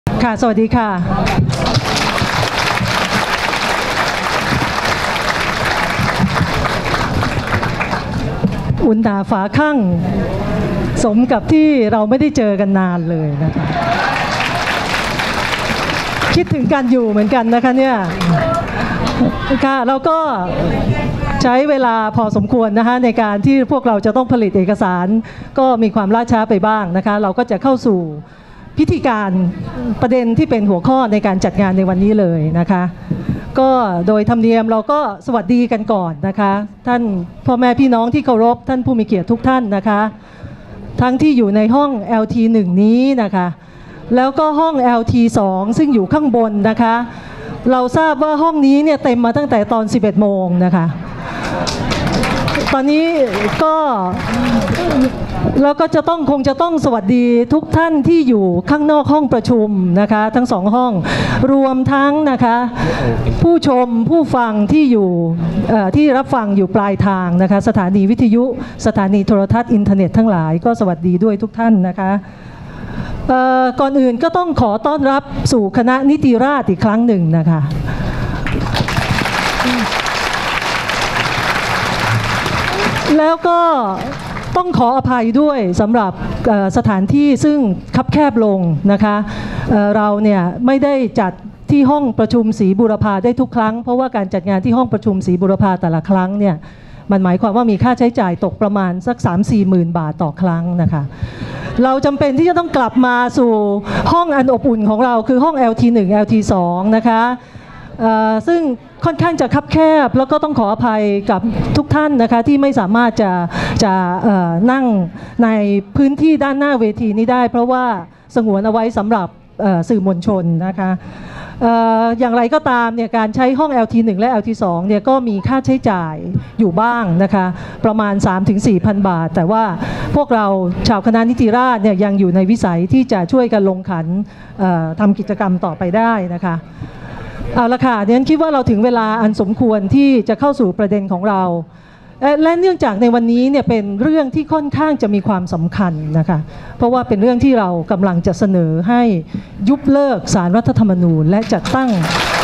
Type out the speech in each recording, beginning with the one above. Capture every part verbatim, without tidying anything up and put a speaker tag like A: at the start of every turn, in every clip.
A: ค่ะสวัสดีค่ะอุ่นหนาฝาข้างสมกับที่เราไม่ได้เจอกันนานเลยนะคะคิดถึงการอยู่เหมือนกันนะคะเนี่ยค่ะเราก็ใช้เวลาพอสมควรนะคะในการที่พวกเราจะต้องผลิตเอกสารก็มีความล่าช้าไปบ้างนะคะเราก็จะเข้าสู่พิธีการประเด็นที่เป็นหัวข้อในการจัดงานในวันนี้เลยนะคะก็โดยธรรมเนียมเราก็สวัสดีกันก่อนนะคะท่านพ่อแม่พี่น้องที่เคารพท่านผู้มีเกียรติทุกท่านนะคะทั้งที่อยู่ในห้อง แอล ที หนึ่ง นี้นะคะแล้วก็ห้อง แอล ที สอง ซึ่งอยู่ข้างบนนะคะเราทราบว่าห้องนี้เนี่ยเต็มมาตั้งแต่ตอนสิบเอ็ดโมงนะคะตอนนี้ก็เราก็จะต้องคงจะต้องสวัสดีทุกท่านที่อยู่ข้างนอกห้องประชุมนะคะทั้งสองห้องรวมทั้งนะคะผู้ชมผู้ฟังที่อยู่ที่รับฟังอยู่ปลายทางนะคะสถานีวิทยุสถานีโทรทัศน์อินเทอร์เน็ตทั้งหลายก็สวัสดีด้วยทุกท่านนะคะก่อนอื่นก็ต้องขอต้อนรับสู่คณะนิติราษฎร์อีกครั้งหนึ่งนะคะแล้วก็ต้องขออภัยด้วยสำหรับสถานที่ซึ่งคับแคบลงนะคะเราเนี่ยไม่ได้จัดที่ห้องประชุมศรีบุรพาได้ทุกครั้งเพราะว่าการจัดงานที่ห้องประชุมศรีบุรพาแต่ละครั้งเนี่ยมันหมายความว่ามีค่าใช้จ่ายตกประมาณสัก สามถึงสี่หมื่น บาทต่อครั้งนะคะเราจำเป็นที่จะต้องกลับมาสู่ห้องอันอบอุ่นของเราคือห้อง แอล ที หนึ่ง แอล ที สอง นะคะซึ่งค่อนข้างจะคับแคบแล้วก็ต้องขออภัยกับทุกท่านนะคะที่ไม่สามารถจะจะนั่งในพื้นที่ด้านหน้าเวทีนี้ได้เพราะว่าสงวนเอาไว้สำหรับสื่อมวลชนนะคะอย่างไรก็ตามเนี่ยการใช้ห้อง แอล ที หนึ่ง และ แอล ที สอง เนี่ยก็มีค่าใช้จ่ายอยู่บ้างนะคะประมาณ สามถึงสี่พัน บาทแต่ว่าพวกเราชาวคณะนิติราษฎร์เนี่ยยังอยู่ในวิสัยที่จะช่วยกันลงขันทำกิจกรรมต่อไปได้นะคะเอาละค่ะดิฉันคิดว่าเราถึงเวลาอันสมควรที่จะเข้าสู่ประเด็นของเราและเนื่องจากในวันนี้เนี่ยเป็นเรื่องที่ค่อนข้างจะมีความสำคัญนะคะเพราะว่าเป็นเรื่องที่เรากำลังจะเสนอให้ยุบเลิกศาลรัฐธรรมนูญและจัดตั้ง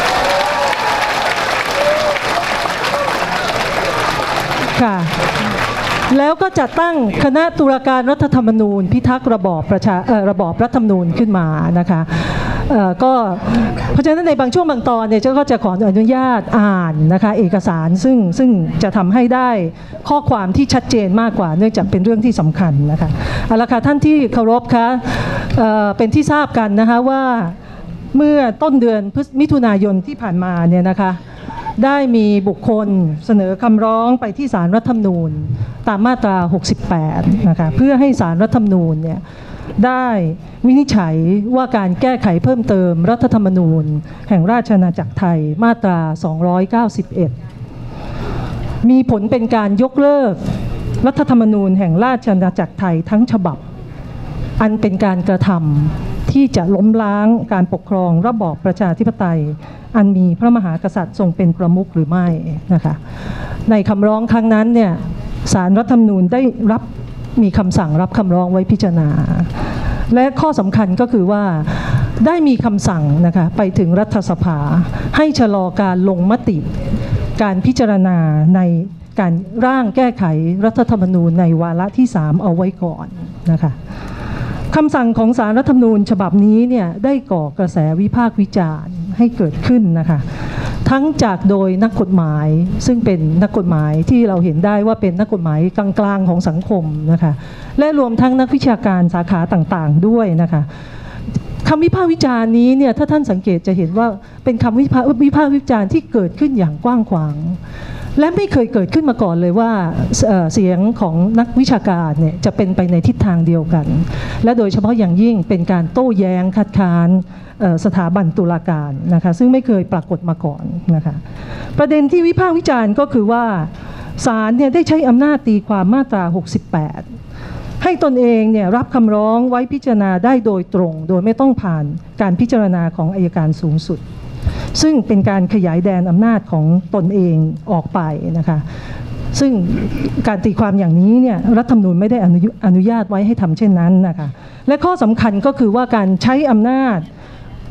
A: ค่ะแล้วก็จัดตั้งคณะตุลาการรัฐธรรมนูญพิทักษ์ระบอบประชาระบอบรัฐธรรมนูญขึ้นมานะคะก็เพราะฉะนั้นในบางช่วงบางตอนเนี่ยก็จะขออนุญาตอ่านนะคะเอกสารซึ่งซึ่งจะทำให้ได้ข้อความที่ชัดเจนมากกว่าเนื่องจากเป็นเรื่องที่สำคัญนะคะเอาละค่ะท่านที่เคารพคะเป็นที่ทราบกันนะคะว่าเมื่อต้นเดือนมิถุนายนที่ผ่านมาเนี่ยนะคะได้มีบุคคลเสนอคำร้องไปที่ศาลรัฐธรรมนูญตามมาตราหกสิบแปดนะคะเพื่อให้ศาลรัฐธรรมนูญเนี่ยได้วินิจฉัยว่าการแก้ไขเพิ่มเติมรัฐธรรมนูญแห่งราชอาณาจักรไทยมาตราสองร้อยเก้าสิบเอ็ดมีผลเป็นการยกเลิกรัฐธรรมนูญแห่งราชอาณาจักรไทยทั้งฉบับอันเป็นการกระทำที่จะล้มล้างการปกครองระบอบประชาธิปไตยอันมีพระมหากษัตริย์ทรงเป็นประมุขหรือไม่นะคะในคำร้องครั้งนั้นเนี่ยศาลรัฐธรรมนูญได้รับมีคำสั่งรับคำร้องไว้พิจารณาและข้อสำคัญก็คือว่าได้มีคำสั่งนะคะไปถึงรัฐสภาให้ชะลอการลงมติการพิจารณาในการร่างแก้ไขรัฐธรรมนูญในวาระที่สามเอาไว้ก่อนนะคะคำสั่งของศาลรัฐธรรมนูญฉบับนี้เนี่ยได้ก่อกระแสวิพากษ์วิจารณ์ให้เกิดขึ้นนะคะทั้งจากโดยนักกฎหมายซึ่งเป็นนักกฎหมายที่เราเห็นได้ว่าเป็นนักกฎหมายกลางๆของสังคมนะคะและรวมทั้งนักวิชาการสาขาต่างๆด้วยนะคะคำวิพากษ์วิจารณ์นี้เนี่ยถ้าท่านสังเกตจะเห็นว่าเป็นคำวิพากษ์วิพากษ์วิจารณ์ที่เกิดขึ้นอย่างกว้างขวางและไม่เคยเกิดขึ้นมาก่อนเลยว่าเสียงของนักวิชาการเนี่ยจะเป็นไปในทิศทางเดียวกันและโดยเฉพาะอย่างยิ่งเป็นการโต้แย้งคัดค้านสถาบันตุลาการนะคะซึ่งไม่เคยปรากฏมาก่อนนะคะประเด็นที่วิพากษ์วิจารณ์ก็คือว่าศาลเนี่ยได้ใช้อำนาจตีความมาตราหกสิบแปดให้ตนเองเนี่ยรับคำร้องไว้พิจารณาได้โดยตรงโดยไม่ต้องผ่านการพิจารณาของอัยการสูงสุดซึ่งเป็นการขยายแดนอำนาจของตนเองออกไปนะคะซึ่งการตีความอย่างนี้เนี่ยรัฐธรรมนูญไม่ได้อนุญาตไว้ให้ทำเช่นนั้นนะคะและข้อสำคัญก็คือว่าการใช้อำนาจ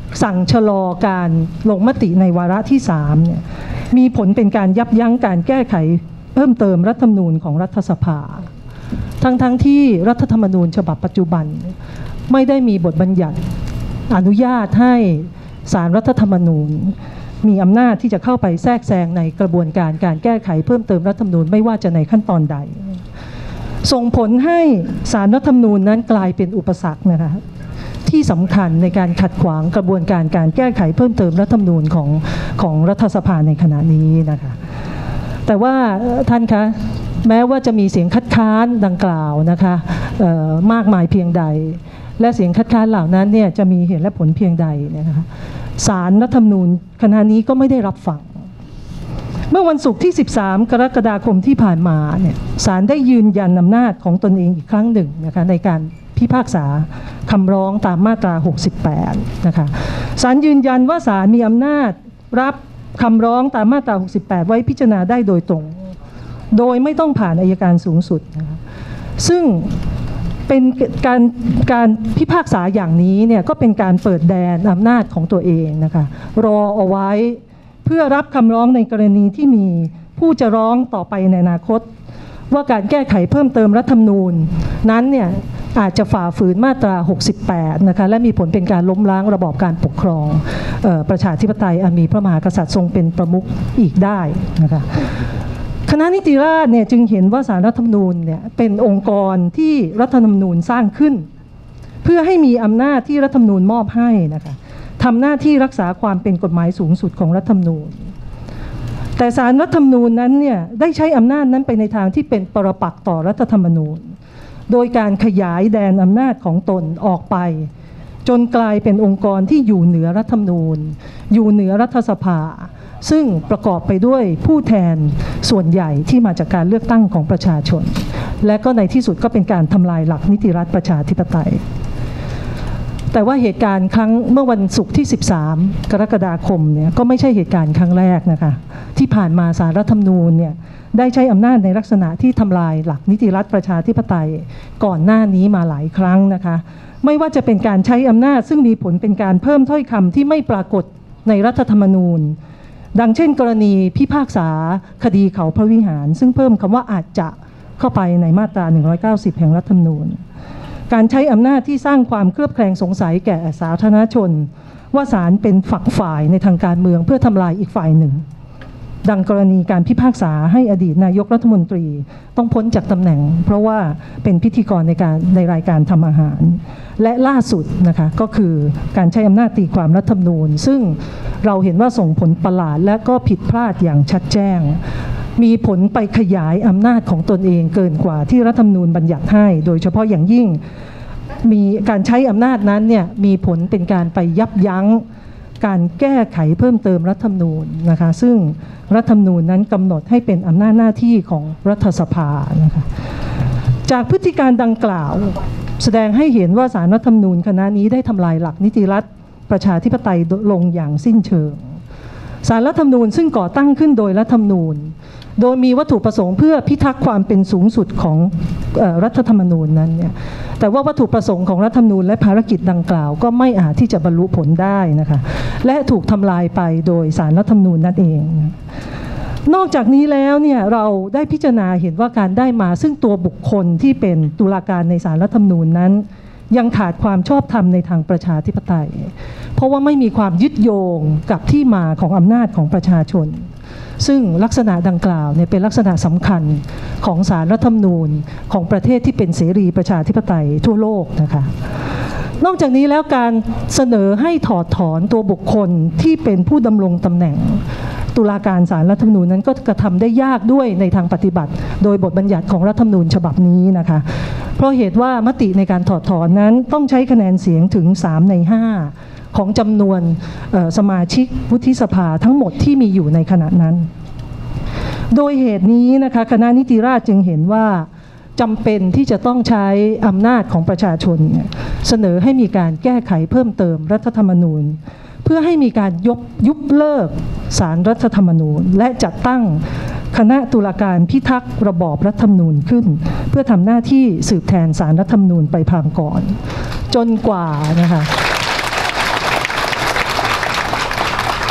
A: สั่งชะลอการลงมติในวาระที่สามเนี่ยมีผลเป็นการยับยั้งการแก้ไขเพิ่มเติมรัฐธรรมนูญของรัฐสภาทั้งๆ ท, ที่รัฐธรรมนูญฉบับปัจจุบันไม่ได้มีบทบัญญัติอนุญาตให้ศาลรัฐธรรมนูญมีอำนาจที่จะเข้าไปแทรกแซงในกระบวนการการแก้ไขเพิ่มเติมรัฐธรรมนูญไม่ว่าจะในขั้นตอนใดส่งผลให้ศาลรัฐธรรมนูญนั้นกลายเป็นอุปสรรคนะคะที่สำคัญในการขัดขวางกระบวนการการแก้ไขเพิ่มเติมรัฐธรรมนูญของของรัฐสภาในขณะนี้นะคะแต่ว่าท่านคะแม้ว่าจะมีเสียงคัดค้านดังกล่าวนะคะมากมายเพียงใดและเสียงคัดค้านเหล่านั้นเนี่ยจะมีเหตุและผลเพียงใดนะคะศาลรัฐธรรมนูญคณะนี้ก็ไม่ได้รับฟังเมื่อวันศุกร์ที่สิบสามกรกฎาคมที่ผ่านมาเนี่ยศาลได้ยืนยันอำนาจของตนเองอีกครั้งหนึ่งนะคะในการพิพากษาคำร้องตามมาตราหกสิบแปดนะคะศาลยืนยันว่าศาลมีอำนาจรับคำร้องตามมาตราหกสิบแปดไว้พิจารณาได้โดยตรงโดยไม่ต้องผ่านอัยการสูงสุดนะคะซึ่งเป็นการการพิพากษาอย่างนี้เนี่ยก็เป็นการเปิดแดนอำนาจของตัวเองนะคะรอเอาไว้เพื่อรับคำร้องในกรณีที่มีผู้จะร้องต่อไปในอนาคตว่าการแก้ไขเพิ่มเติมรัฐธรรมนูญนั้นเนี่ยอาจจะฝ่าฝืนมาตราหกสิบแปดนะคะและมีผลเป็นการล้มล้างระบอบการปกครองประชาธิปไตยอันมีพระมหากษัตริย์ทรงเป็นประมุขอีกได้นะคะคณะนิติราษฎร์เนี่ยจึงเห็นว่าศาลรัฐธรรมนูญเนี่ยเป็นองค์กรที่รัฐธรรมนูญสร้างขึ้นเพื่อให้มีอำนาจที่รัฐธรรมนูญมอบให้นะคะทำหน้าที่รักษาความเป็นกฎหมายสูงสุดของรัฐธรรมนูญแต่ศาลรัฐธรรมนูญนั้นเนี่ยได้ใช้อำนาจนั้นไปในทางที่เป็นปรปักษ์ต่อรัฐธรรมนูญโดยการขยายแดนอำนาจของตนออกไปจนกลายเป็นองค์กรที่อยู่เหนือรัฐธรรมนูญอยู่เหนือรัฐสภาซึ่งประกอบไปด้วยผู้แทนส่วนใหญ่ที่มาจากการเลือกตั้งของประชาชนและก็ในที่สุดก็เป็นการทำลายหลักนิติรัฐประชาธิปไตยแต่ว่าเหตุการณ์ครั้งเมื่อวันศุกร์ที่สิบสามกรกฎาคมเนี่ยก็ไม่ใช่เหตุการณ์ครั้งแรกนะคะที่ผ่านมาศาลรัฐธรรมนูญเนี่ยได้ใช้อำนาจในลักษณะที่ทำลายหลักนิติรัฐประชาธิปไตยก่อนหน้านี้มาหลายครั้งนะคะไม่ว่าจะเป็นการใช้อำนาจซึ่งมีผลเป็นการเพิ่มถ้อยคำที่ไม่ปรากฏในรัฐธรรมนูญดังเช่นกรณีพิพากษาคดีเขาพระวิหารซึ่งเพิ่มคำว่าอาจจะเข้าไปในมาตราหนึ่งร้อยเก้าสิบแห่งรัฐธรรมนูญการใช้อำนาจที่สร้างความเคลือบแคลงสงสัยแก่สาธารณชนว่าศาลเป็นฝักฝ่ายในทางการเมืองเพื่อทำลายอีกฝ่ายหนึ่งดังกรณีการพิพากษาให้อดีตนายกรัฐมนตรีต้องพ้นจากตำแหน่งเพราะว่าเป็นพิธีกรในการในรายการทำอาหารและล่าสุดนะคะก็คือการใช้อำนาจตีความรัฐธรรมนูญซึ่งเราเห็นว่าส่งผลประหลาดและก็ผิดพลาดอย่างชัดแจ้งมีผลไปขยายอำนาจของตนเองเกินกว่าที่รัฐธรรมนูญบัญญัติให้โดยเฉพาะอย่างยิ่งมีการใช้อำนาจนั้นเนี่ยมีผลเป็นการไปยับยั้งการแก้ไขเพิ่มเติมรัฐธรรมนูญนะคะซึ่งรัฐธรรมนูญนั้นกำหนดให้เป็นอำนาจหน้าที่ของรัฐสภานะคะจากพฤติการดังกล่าวแสดงให้เห็นว่าศาลรัฐธรรมนูญคณะนี้ได้ทำลายหลักนิติรัฐประชาธิปไตยลงอย่างสิ้นเชิงศาลรัฐธรรมนูญซึ่งก่อตั้งขึ้นโดยรัฐธรรมนูญโดยมีวัตถุประสงค์เพื่อพิทักษ์ความเป็นสูงสุดของรัฐธรรมนูญนั้นเนี่ยแต่ว่าวัตถุประสงค์ของรัฐธรรมนูญและภารกิจดังกล่าวก็ไม่อาจที่จะบรรลุผลได้นะคะและถูกทำลายไปโดยศาลรัฐธรรมนูญนั่นเองนอกจากนี้แล้วเนี่ยเราได้พิจารณาเห็นว่าการได้มาซึ่งตัวบุคคลที่เป็นตุลาการในศาลรัฐธรรมนูญนั้นยังขาดความชอบธรรมในทางประชาธิปไตยเพราะว่าไม่มีความยึดโยงกับที่มาของอำนาจของประชาชนซึ่งลักษณะดังกล่าวเนี่ยเป็นลักษณะสำคัญของศาลรัฐธรรมนูญของประเทศที่เป็นเสรีประชาธิปไตยทั่วโลกนะคะนอกจากนี้แล้วการเสนอให้ถอดถอนตัวบุคคลที่เป็นผู้ดำรงตำแหน่งตุลาการศาลรัฐธรรมนูญนั้นก็กระทำได้ยากด้วยในทางปฏิบัติโดยบทบัญญัติของรัฐธรรมนูญฉบับนี้นะคะเพราะเหตุว่ามติในการถอดถอนนั้นต้องใช้คะแนนเสียงถึงสามในห้าของจำนวนสมาชิกวุฒิสภาทั้งหมดที่มีอยู่ในขณะนั้นโดยเหตุนี้นะคะคณะนิติราษฎร์จึงเห็นว่าจำเป็นที่จะต้องใช้อำนาจของประชาชนเสนอให้มีการแก้ไขเพิ่มเติมรัฐธรรมนูญเพื่อให้มีการยกยุบเลิกศาลรัฐธรรมนูญและจัดตั้งคณะตุลาการพิทักษ์ระบอบรัฐธรรมนูญขึ้นเพื่อทำหน้าที่สืบแทนศาลรัฐธรรมนูญไปพางก่อนจนกว่านะคะ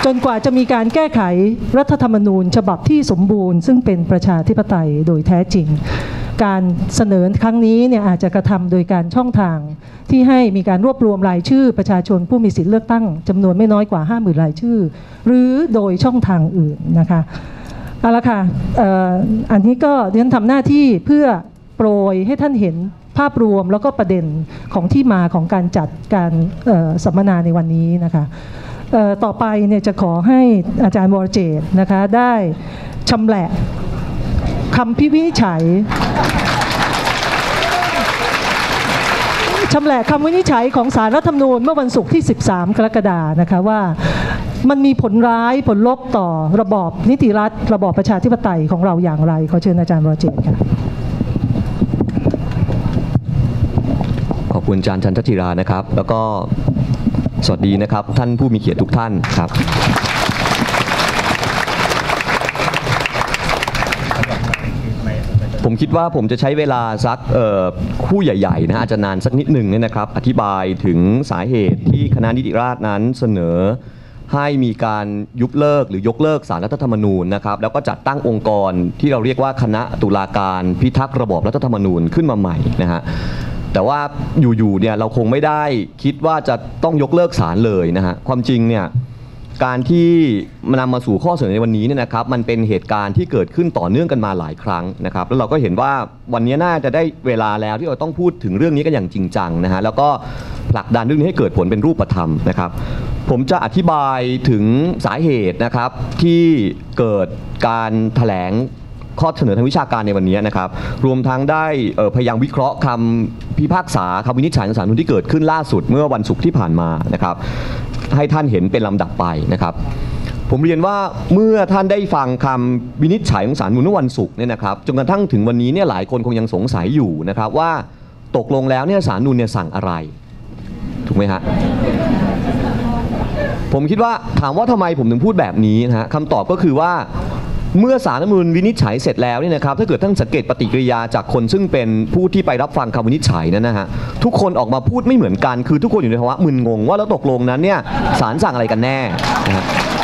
A: จนกว่าจะมีการแก้ไขรัฐธรรมนูญฉบับที่สมบูรณ์ซึ่งเป็นประชาธิปไตยโดยแท้จริงการเสนอครั้งนี้เนี่ยอาจจะกระทำโดยการช่องทางที่ให้มีการรวบรวมรายชื่อประชาชนผู้มีสิทธิเลือกตั้งจำนวนไม่น้อยกว่า ห้าหมื่น รายชื่อหรือโดยช่องทางอื่นนะคะเอาละค่ะ อ, อันนี้ก็เรียนทำหน้าที่เพื่อโปรยให้ท่านเห็นภาพรวมแล้วก็ประเด็นของที่มาของการจัดการสัมมนาในวันนี้นะคะต่อไปเนี่ยจะขอให้อาจารย์วรเจตน์นะคะได้ชำแหละคำพิวินิจฉัยชำแหละคำวินิจฉัยของศาลรัฐธรรมนูญเมื่อวันศุกร์ที่สิบสามกรกฎาคมนะคะว่ามันมีผลร้ายผลลบต่อระบอบนิติรัฐระบอบประชาธิปไตยของเราอย่างไรขอเชิญอาจารย์วรเจตน์ค่ะ
B: ขอบคุณอาจารย์ชันทธิรานะครับแล้วก็สวัสดีนะครับท่านผู้มีเกียรติทุกท่านครับผมคิดว่าผมจะใช้เวลาสักคู่ใหญ่ๆนะอาจจะนานสักนิดหนึ่งเนี่ยนะครับอธิบายถึงสาเหตุที่คณะนิติราษฎร์นั้นเสนอให้มีการยุบเลิกหรือยกเลิกศาลรัฐธรรมนูญนะครับแล้วก็จัดตั้งองค์กรที่เราเรียกว่าคณะตุลาการพิทักษ์ระบอบรัฐธรรมนูญขึ้นมาใหม่นะฮะแต่ว่าอยู่ๆเนี่ยเราคงไม่ได้คิดว่าจะต้องยกเลิกศาลเลยนะฮะความจริงเนี่ยการที่นำมาสู่ข้อเสนอในวันนี้เนี่ยนะครับมันเป็นเหตุการณ์ที่เกิดขึ้นต่อเนื่องกันมาหลายครั้งนะครับแล้วเราก็เห็นว่าวันนี้น่าจะได้เวลาแล้วที่เราต้องพูดถึงเรื่องนี้กันอย่างจริงจังนะฮะแล้วก็ผลักดันเรื่องนี้ให้เกิดผลเป็นรูปธรรมนะครับผมจะอธิบายถึงสาเหตุนะครับที่เกิดการแถลงข้อเสนอทางวิชาการในวันนี้นะครับรวมทั้งได้พยายามวิเคราะห์คำพิพากษาคำวินิจฉัยของศาลรัฐธรรมนูญที่เกิดขึ้นล่าสุดเมื่อวันศุกร์ที่ผ่านมานะครับให้ท่านเห็นเป็นลำดับไปนะครับผมเรียนว่าเมื่อท่านได้ฟังคำวินิจฉัยของศาลรัฐธรรมนูญเมื่อวันศุกร์เนี่ยนะครับจนกระทั่งถึงวันนี้เนี่ยหลายคนคงยังสงสัยอยู่นะครับว่าตกลงแล้วเนี่ยศาลรัฐธรรมนูญเนี่ยสั่งอะไรถูกไหมฮะผมคิดว่าถามว่าทำไมผมถึงพูดแบบนี้นะฮะคำตอบก็คือว่าเมื่อศาลรัฐธรรมนูญวินิจฉัยเสร็จแล้วเนี่ยนะครับถ้าเกิดท่านสังเกตปฏิกิริยาจากคนซึ่งเป็นผู้ที่ไปรับฟังคำวินิจฉัยนั้นนะฮะทุกคนออกมาพูดไม่เหมือนกันคือทุกคนอยู่ในภาวะมึนงงว่าแล้วตกลงนั้นเนี่ยศาลสั่งอะไรกันแน่นะฮะ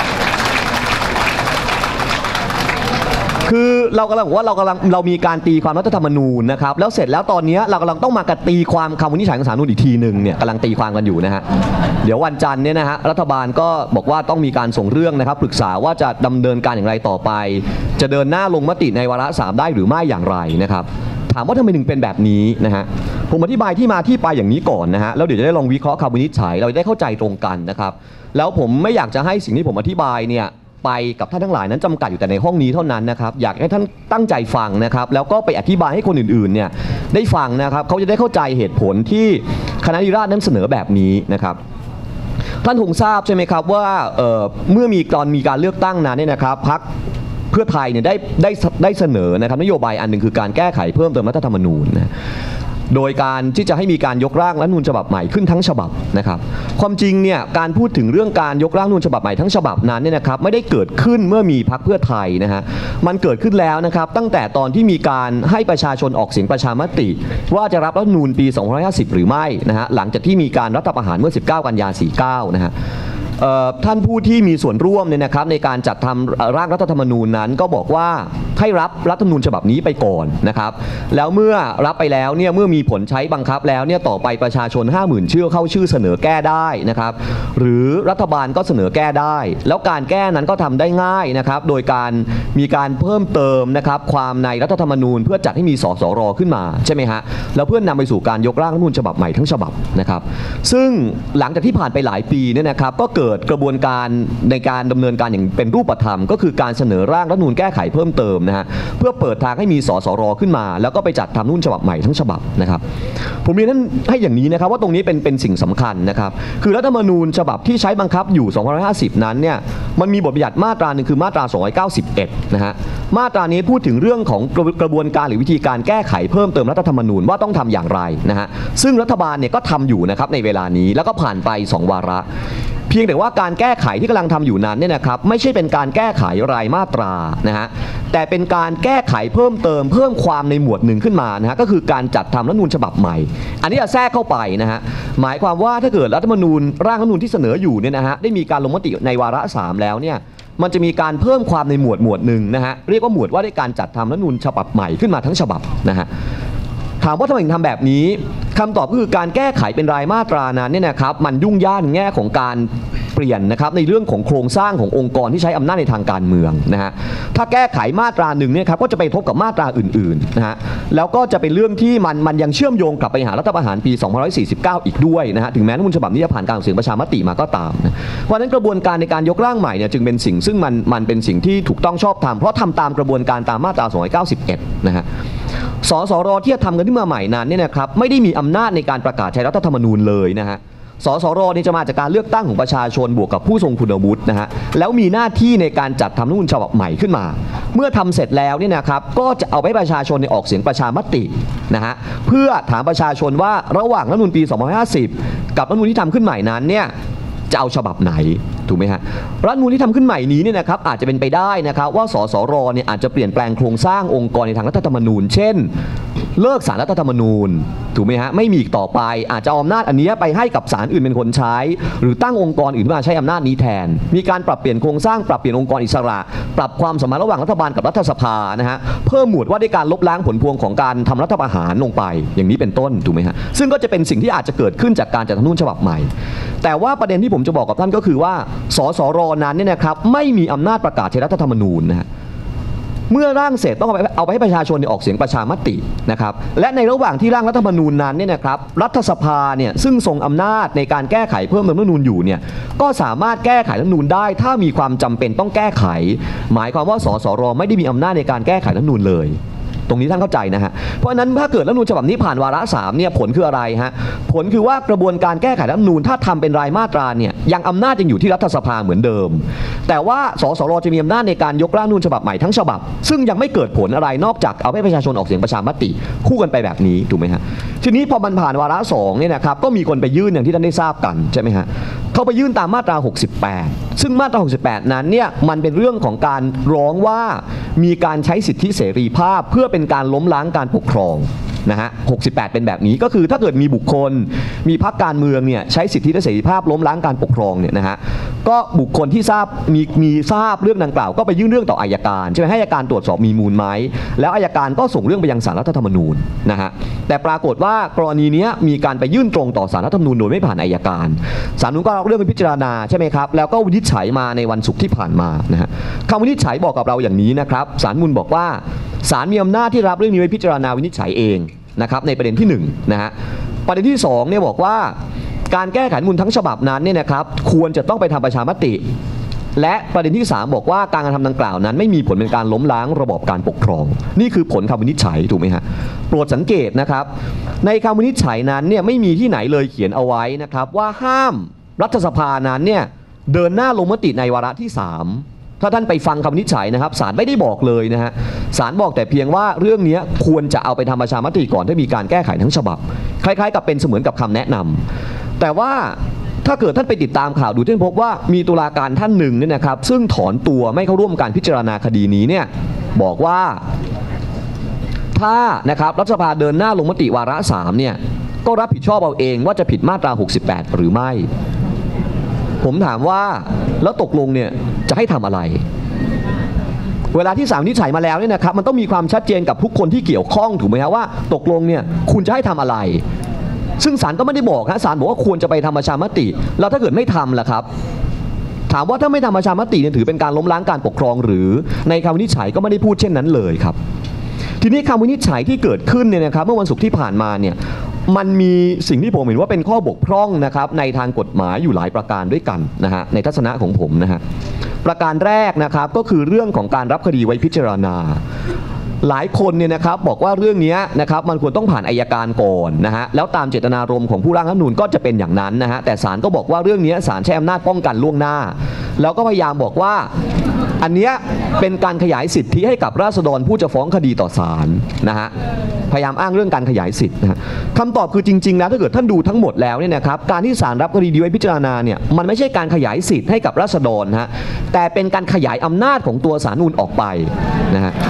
B: คือเรากำลังบอกว่าเรากำลังเรามีการตีความรัฐธรรมนูญนะครับแล้วเสร็จแล้วตอนนี้เรากำลังต้องมากตีความคำวินิจฉัยของศาลรัฐธรรมนูญอีกทีหนึ่งเนี่ยกำลังตีความกันอยู่นะฮะเดี๋ยววันจันทร์เนี่ยนะฮะรัฐบาลก็บอกว่าต้องมีการส่งเรื่องนะครับปรึกษาว่าจะดำเนินการอย่างไรต่อไปจะเดินหน้าลงมติในวาระสามได้หรือไม่อย่างไรนะครับถามว่าทำไมถึงเป็นแบบนี้นะฮะผมอธิบายที่มาที่ไปอย่างนี้ก่อนนะฮะแล้วเดี๋ยวจะได้ลองวิเคราะห์คำวินิจฉัยเราจะได้เข้าใจตรงกันนะครับแล้วผมไม่อยากจะให้สิ่งที่ผมอธิบายเนี่ยไปกับท่านทั้งหลายนั้นจำกัดอยู่แต่ในห้องนี้เท่านั้นนะครับอยากให้ท่านตั้งใจฟังนะครับแล้วก็ไปอธิบายให้คนอื่นๆเนี่ยได้ฟังนะครับเขาจะได้เข้าใจเหตุผลที่คณะนิติราษฎร์นั้นเสนอแบบนี้นะครับท่านคงทราบใช่ไหมครับว่า เ, เมื่อมีตอนมีการเลือกตั้งนั้นเนี่ยนะครับพรรคเพื่อไทยเนี่ยได้ได้ได้เสนอนะครับนโยบายอันหนึ่งคือการแก้ไขเพิ่มเติมรัฐธรรมนูญนะโดยการที่จะให้มีการยกร่างรัฐธรรมนูญฉบับใหม่ขึ้นทั้งฉบับนะครับความจริงเนี่ยการพูดถึงเรื่องการยกร่างรัฐธรรมนูญฉบับใหม่ทั้งฉบับนั้นเนี่ยนะครับไม่ได้เกิดขึ้นเมื่อมีพรรคเพื่อไทยนะฮะมันเกิดขึ้นแล้วนะครับตั้งแต่ตอนที่มีการให้ประชาชนออกเสียงประชามติว่าจะรับรัฐธรรมนูญปีสองพันห้าร้อยห้าสิบหรือไม่นะฮะหลังจากที่มีการรัฐประหารเมื่อสิบเก้ากันยายนสี่สิบเก้านะฮะท่านผู้ที่มีส่วนร่วมเนี่ยนะครับในการจัดทำร่างรัฐธรรมนูญนั้นก็บอกว่าให้รับรัฐธรรมนูญฉบับนี้ไปก่อนนะครับแล้วเมื่อรับไปแล้วเนี่ยเมื่อมีผลใช้บังคับแล้วเนี่ยต่อไปประชาชน ห้าหมื่น ชื่อเข้าชื่อเสนอแก้ได้นะครับหรือรัฐบาลก็เสนอแก้ได้แล้วการแก้นั้นก็ทำได้ง่ายนะครับโดยการมีการเพิ่มเติมนะครับความในรัฐธรรมนูญเพื่อจัดให้มีสสรขึ้นมาใช่ไหมฮะแล้วเพื่อนนำไปสู่การยกร่างรัฐธรรมนูญฉบับใหม่ทั้งฉบับนะครับซึ่งหลังจากที่ผ่านไปหลายปีเนี่ยนะครับก็เกิดกระบวนการในการดำเนินการอย่างเป็นรูปธรรมก็คือการเสนอร่างรัฐธรรมนูญแก้ไขเพิ่มเติมนะฮะเพื่อเปิดทางให้มีสสรขึ้นมาแล้วก็ไปจัดทำรัฐธรรมนูญฉบับใหม่ทั้งฉบับนะครับผมเรียนท่านให้อย่างนี้นะครับว่าตรงนี้เป็นเป็นสิ่งสำคัญนะครับคือรัฐธรรมนูญฉบับที่ใช้บังคับอยู่สองพันห้าร้อยห้าสิบนั้นเนี่ยมันมีบทบัญญัติมาตราหนึ่งคือมาตราสองร้อยเก้าสิบเอ็ดนะฮะมาตรานี้พูดถึงเรื่องของกระบวนการหรือวิธีการแก้ไขเพิ่มเติมรัฐธรรมนูญว่าต้องทำอย่างไรนะฮะซึ่งรัฐบาลเนี่ยก็ทำอยู่นะครับในเวลานี้แล้วก็ผ่านไปสองวาระเพียงแต่ว่าการแก้ไขที่กำลังทำอยู่นั้นเนี่ยนะครับไม่ใช่เป็นการแก้ไขรายมาตรานะฮะแต่เป็นการแก้ไขเพิ่มเติมเพิ่มความในหมวดหนึ่งขึ้นมานะฮะก็คือการจัดทำรัฐธรรมนูญฉบับใหม่อันนี้จะแทรกเข้าไปนะฮะหมายความว่าถ้าเกิดรัฐธรรมนูญร่างรัฐธรรมนูญที่เสนออยู่เนี่ยนะฮะได้มีการลงมติในวาระสามแล้วเนี่ยมันจะมีการเพิ่มความในหมวดหมวดหนึ่งนะฮะเรียกว่าหมวดว่าด้วยการจัดทำรัฐธรรมนูญฉบับใหม่ขึ้นมาทั้งฉบับนะฮะถามว่าทำไมถึงทำแบบนี้คำตอบก็คือการแก้ไขเป็นรายมาตรานั้นเนี่ยนะครับมันยุ่งยากในแง่ของการเปลี่ยนนะครับในเรื่องของโครงสร้างขององค์กรที่ใช้อำนาจในทางการเมืองนะฮะถ้าแก้ไขมาตราหนึ่งเนี่ยครับก็จะไปทบกับมาตราอื่นๆนะฮะแล้วก็จะเป็นเรื่องที่มันมันยังเชื่อมโยงกลับไปหารัฐประหารปีสองพันห้าร้อยสี่สิบเก้าอีกด้วยนะฮะถึงแม้รัฐธรรมนูญฉบับนี้จะผ่านการออกเสียงประชามติมาก็ตามนะเพราะฉะนั้นกระบวนการในการยกร่างใหม่เนี่ยจึงเป็นสิ่งซึ่งมันมันเป็นสิ่งที่ถูกต้องชอบธรรมเพราะทำตามกระบวนการตามมาตราสองร้อยเก้าสิบเอ็ดนะฮะสสรที่จะทำกันขึ้นมาใหม่นั้นเนี่ยนะครับไม่ได้มีอำนาจในการประกาศใช้รัฐธรรมนูญเลยนะฮะสสรนี่จะมาจากการเลือกตั้งของประชาชนบวกกับผู้ทรงคุณวุฒินะฮะแล้วมีหน้าที่ในการจัดทำรัฐธรรมนูญฉบับใหม่ขึ้นมาเมื่อทำเสร็จแล้วเนี่ยนะครับก็จะเอาไปประชาชนในออกเสียงประชามตินะฮะเพื่อถามประชาชนว่าระหว่างรัฐธรรมนูญปีสองพันห้าร้อยห้าสิบกับรัฐธรรมนูญที่ทำขึ้นใหม่นั้นเนี่ยจะเอาฉบับไหนถูกไหมฮะรัฐธรรมนูญที่ทำขึ้นใหม่นี้เนี่ยนะครับอาจจะเป็นไปได้นะครับว่าสสรเนี่ยอาจจะเปลี่ยนแปลงโครงสร้างองค์กรในทางรัฐธรรมนูญเช่นเลิกศาลรัฐธรรมนูญถูกไหมฮะไม่มีอีกต่อไปอาจจะเอาอำนาจอันนี้ไปให้กับศาลอื่นเป็นคนใช้หรือตั้งองค์กรอื่นมาใช้อำนาจนี้แทนมีการปรับเปลี่ยนโครงสร้างปรับเปลี่ยนองค์กรอิสระปรับความสัมพันธ์ระหว่างรัฐบาลกับรัฐสภานะฮะเพิ่มหมวดว่าด้วยการลบล้างผลพวงของการทำรัฐประหารลงไปอย่างนี้เป็นต้นถูกไหมฮะซึ่งก็จะเป็นสิ่งที่อาจจะเกิดขึ้นจากการจัดรัฐธรรมนูญฉบับใหม่แต่ว่าประเด็นที่ผมจะบอกกับท่านก็คือว่าสสรนั้นเนี่ยนะครับไม่มีอำนาจประกาศใช้รัฐธรรมนูญนะฮะเมื่อร่างเสร็จต้องเอาไปเอาไปให้ประชาชนออกเสียงประชามตินะครับและในระหว่างที่ร่างรัฐธรรมนูญนั้นเนี่ยนะครับรัฐสภาเนี่ยซึ่งทรงอำนาจในการแก้ไขเพิ่มเติมรัฐธรรมนูญอยู่เนี่ยก็สามารถแก้ไขรัฐธรรมนูญได้ถ้ามีความจำเป็นต้องแก้ไขหมายความว่าสสรไม่ได้มีอำนาจในการแก้ไขรัฐธรรมนูญเลยตรงนี้ท่านเข้าใจนะฮะเพราะฉะนั้นถ้าเกิดรัฐธรรมนูญฉบับนี้ผ่านวาระสามเนี่ยผลคืออะไรฮะผลคือว่ากระบวนการแก้ไขรัฐธรรมนูญถ้าทำเป็นรายมาตราเนี่ยยังอำนาจยังอยู่ที่รัฐสภาเหมือนเดิมแต่ว่าสสรจะมีอำนาจในการยกร่างรัฐธรรมนูญฉบับใหม่ทั้งฉบับซึ่งยังไม่เกิดผลอะไรนอกจากเอาให้ประชาชนออกเสียงประชามติคู่กันไปแบบนี้ถูกไหมฮะทีนี้พอมันผ่านวาระสองเนี่ยนะครับก็มีคนไปยื่นอย่างที่ท่านได้ทราบกันใช่ไหมฮะเขาไปยื่นตามมาตราหกสิบแปดซึ่งมาตราหกสิบแปดนั้นเนี่ยมันเป็นเรื่องของการร้องว่ามีการใช้สิทธิเสรีภาพเพื่อเป็นการล้มล้างการปกครองนะฮะหกสิบแปดเป็นแบบนี้ก็คือถ้าเกิดมีบุคคลมีพรรคการเมืองเนี่ยใช้สิทธิและเสรีภาพล้มล้างการปกครองเนี่ยนะฮะก็บุคคลที่ทราบมีมีทราบเรื่องดังกล่าวก็ไปยื่นเรื่องต่ออัยการใช่ไหมให้อัยการตรวจสอบมีมูลไหมแล้วอัยการก็ส่งเรื่องไปยังศาลรัฐธรรมนูญนะฮะแต่ปรากฏว่ากรณีนี้มีการไปยื่นตรงต่อศาลรัฐธรรมนูญโดยไม่ผ่านอัยการศาลนู้นก็รับเรื่องไปพิจารณาใช่ไหมครับแล้วก็วินิจฉัยมาในวันศุกร์ที่ผ่านมานะฮะคำวินิจฉัยบอกกับเราอย่างนี้นะครับศาลมูลบอกว่าศาลมีอำนาจที่รับเรื่องนี้ไว้พิจารณาวินิจฉัยเองนะครับในประเด็นที่หนึ่งนะฮะประเด็นที่สองเนี่ยบอกว่าการแก้ไขรัฐธรรมนูญทั้งฉบับนั้นเนี่ยนะครับควรจะต้องไปทำประชามติและประเด็นที่สามบอกว่าการกระทำดังกล่าวนั้นไม่มีผลเป็นการล้มล้างระบอบการปกครองนี่คือผลคำวินิจฉัยถูกไหมฮะโปรดสังเกตนะครับในคำวินิจฉัยนั้นเนี่ยไม่มีที่ไหนเลยเขียนเอาไว้นะครับว่าห้ามรัฐสภานั้นเนี่ยเดินหน้าลงมติในวาระที่สามถ้าท่านไปฟังคำวินิจฉัยนะครับศาลไม่ได้บอกเลยนะฮะศาลบอกแต่เพียงว่าเรื่องนี้ควรจะเอาไปทำประชามติก่อนที่มีการแก้ไขทั้งฉบับคล้ายๆกับเป็นเสมือนกับคำแนะนำแต่ว่าถ้าเกิดท่านไปติดตามข่าวดูท่านพบว่ามีตุลาการท่านหนึ่งเนี่ยนะครับซึ่งถอนตัวไม่เข้าร่วมการพิจารณาคดีนี้เนี่ยบอกว่าถ้านะครับรัฐสภาเดินหน้าลงมติวาระสามเนี่ยก็รับผิดชอบเอาเองว่าจะผิดมาตราหกสิบแปดหรือไม่ผมถามว่าแล้วตกลงเนี่ยจะให้ทำอะไรเวลาที่ศาลวินิจฉัยมาแล้วเนี่ยนะครับมันต้องมีความชัดเจนกับทุกคนที่เกี่ยวข้องถูกไหมครับว่าตกลงเนี่ยคุณจะให้ทำอะไรซึ่งศาลก็ไม่ได้บอกฮะศาลบอกว่าควรจะไปทำประชามติแล้วถ้าเกิดไม่ทำล่ะครับถามว่าถ้าไม่ทำประชามติเนี่ยถือเป็นการล้มล้างการปกครองหรือในคำวินิจฉัยก็ไม่ได้พูดเช่นนั้นเลยครับทีนี้คำวินิจฉัยที่เกิดขึ้นเนี่ยนะครับเมื่อวันศุกร์ที่ผ่านมาเนี่ยมันมีสิ่งที่ผมเห็นว่าเป็นข้อบกพร่องนะครับในทางกฎหมายอยู่หลายประการด้วยกันนะฮะในทัศนะของผมนะฮะประการแรกนะครับก็คือเรื่องของการรับคดีไว้พิจารณาหลายคนเนี่ยนะครับบอกว่าเรื่องนี้นะครับมันควรต้องผ่านอัยการก่อนนะฮะแล้วตามเจตนารมณ์ของผู้ร่างรัฐธรรมนูญก็จะเป็นอย่างนั้นนะฮะแต่ศาลก็บอกว่าเรื่องนี้ศาลใช้อำนาจป้องกันล่วงหน้าแล้วก็พยายามบอกว่าอันเนี้ยเป็นการขยายสิทธิให้กับราษฎรผู้จะฟ้องคดีต่อศาลนะฮะพยายามอ้างเรื่องการขยายสิทธิ์นะฮะคำตอบคือจริงๆแล้วถ้าเกิดท่านดูทั้งหมดแล้วเนี่ยนะครับการที่ศาลรับคดีดีไว้พิจารณาเนี่ยมันไม่ใช่การขยายสิทธิ์ให้กับราษฎรนะฮะแต่เป็นการขยายอำนาจของตัวศาลนูนออกไปนะฮะ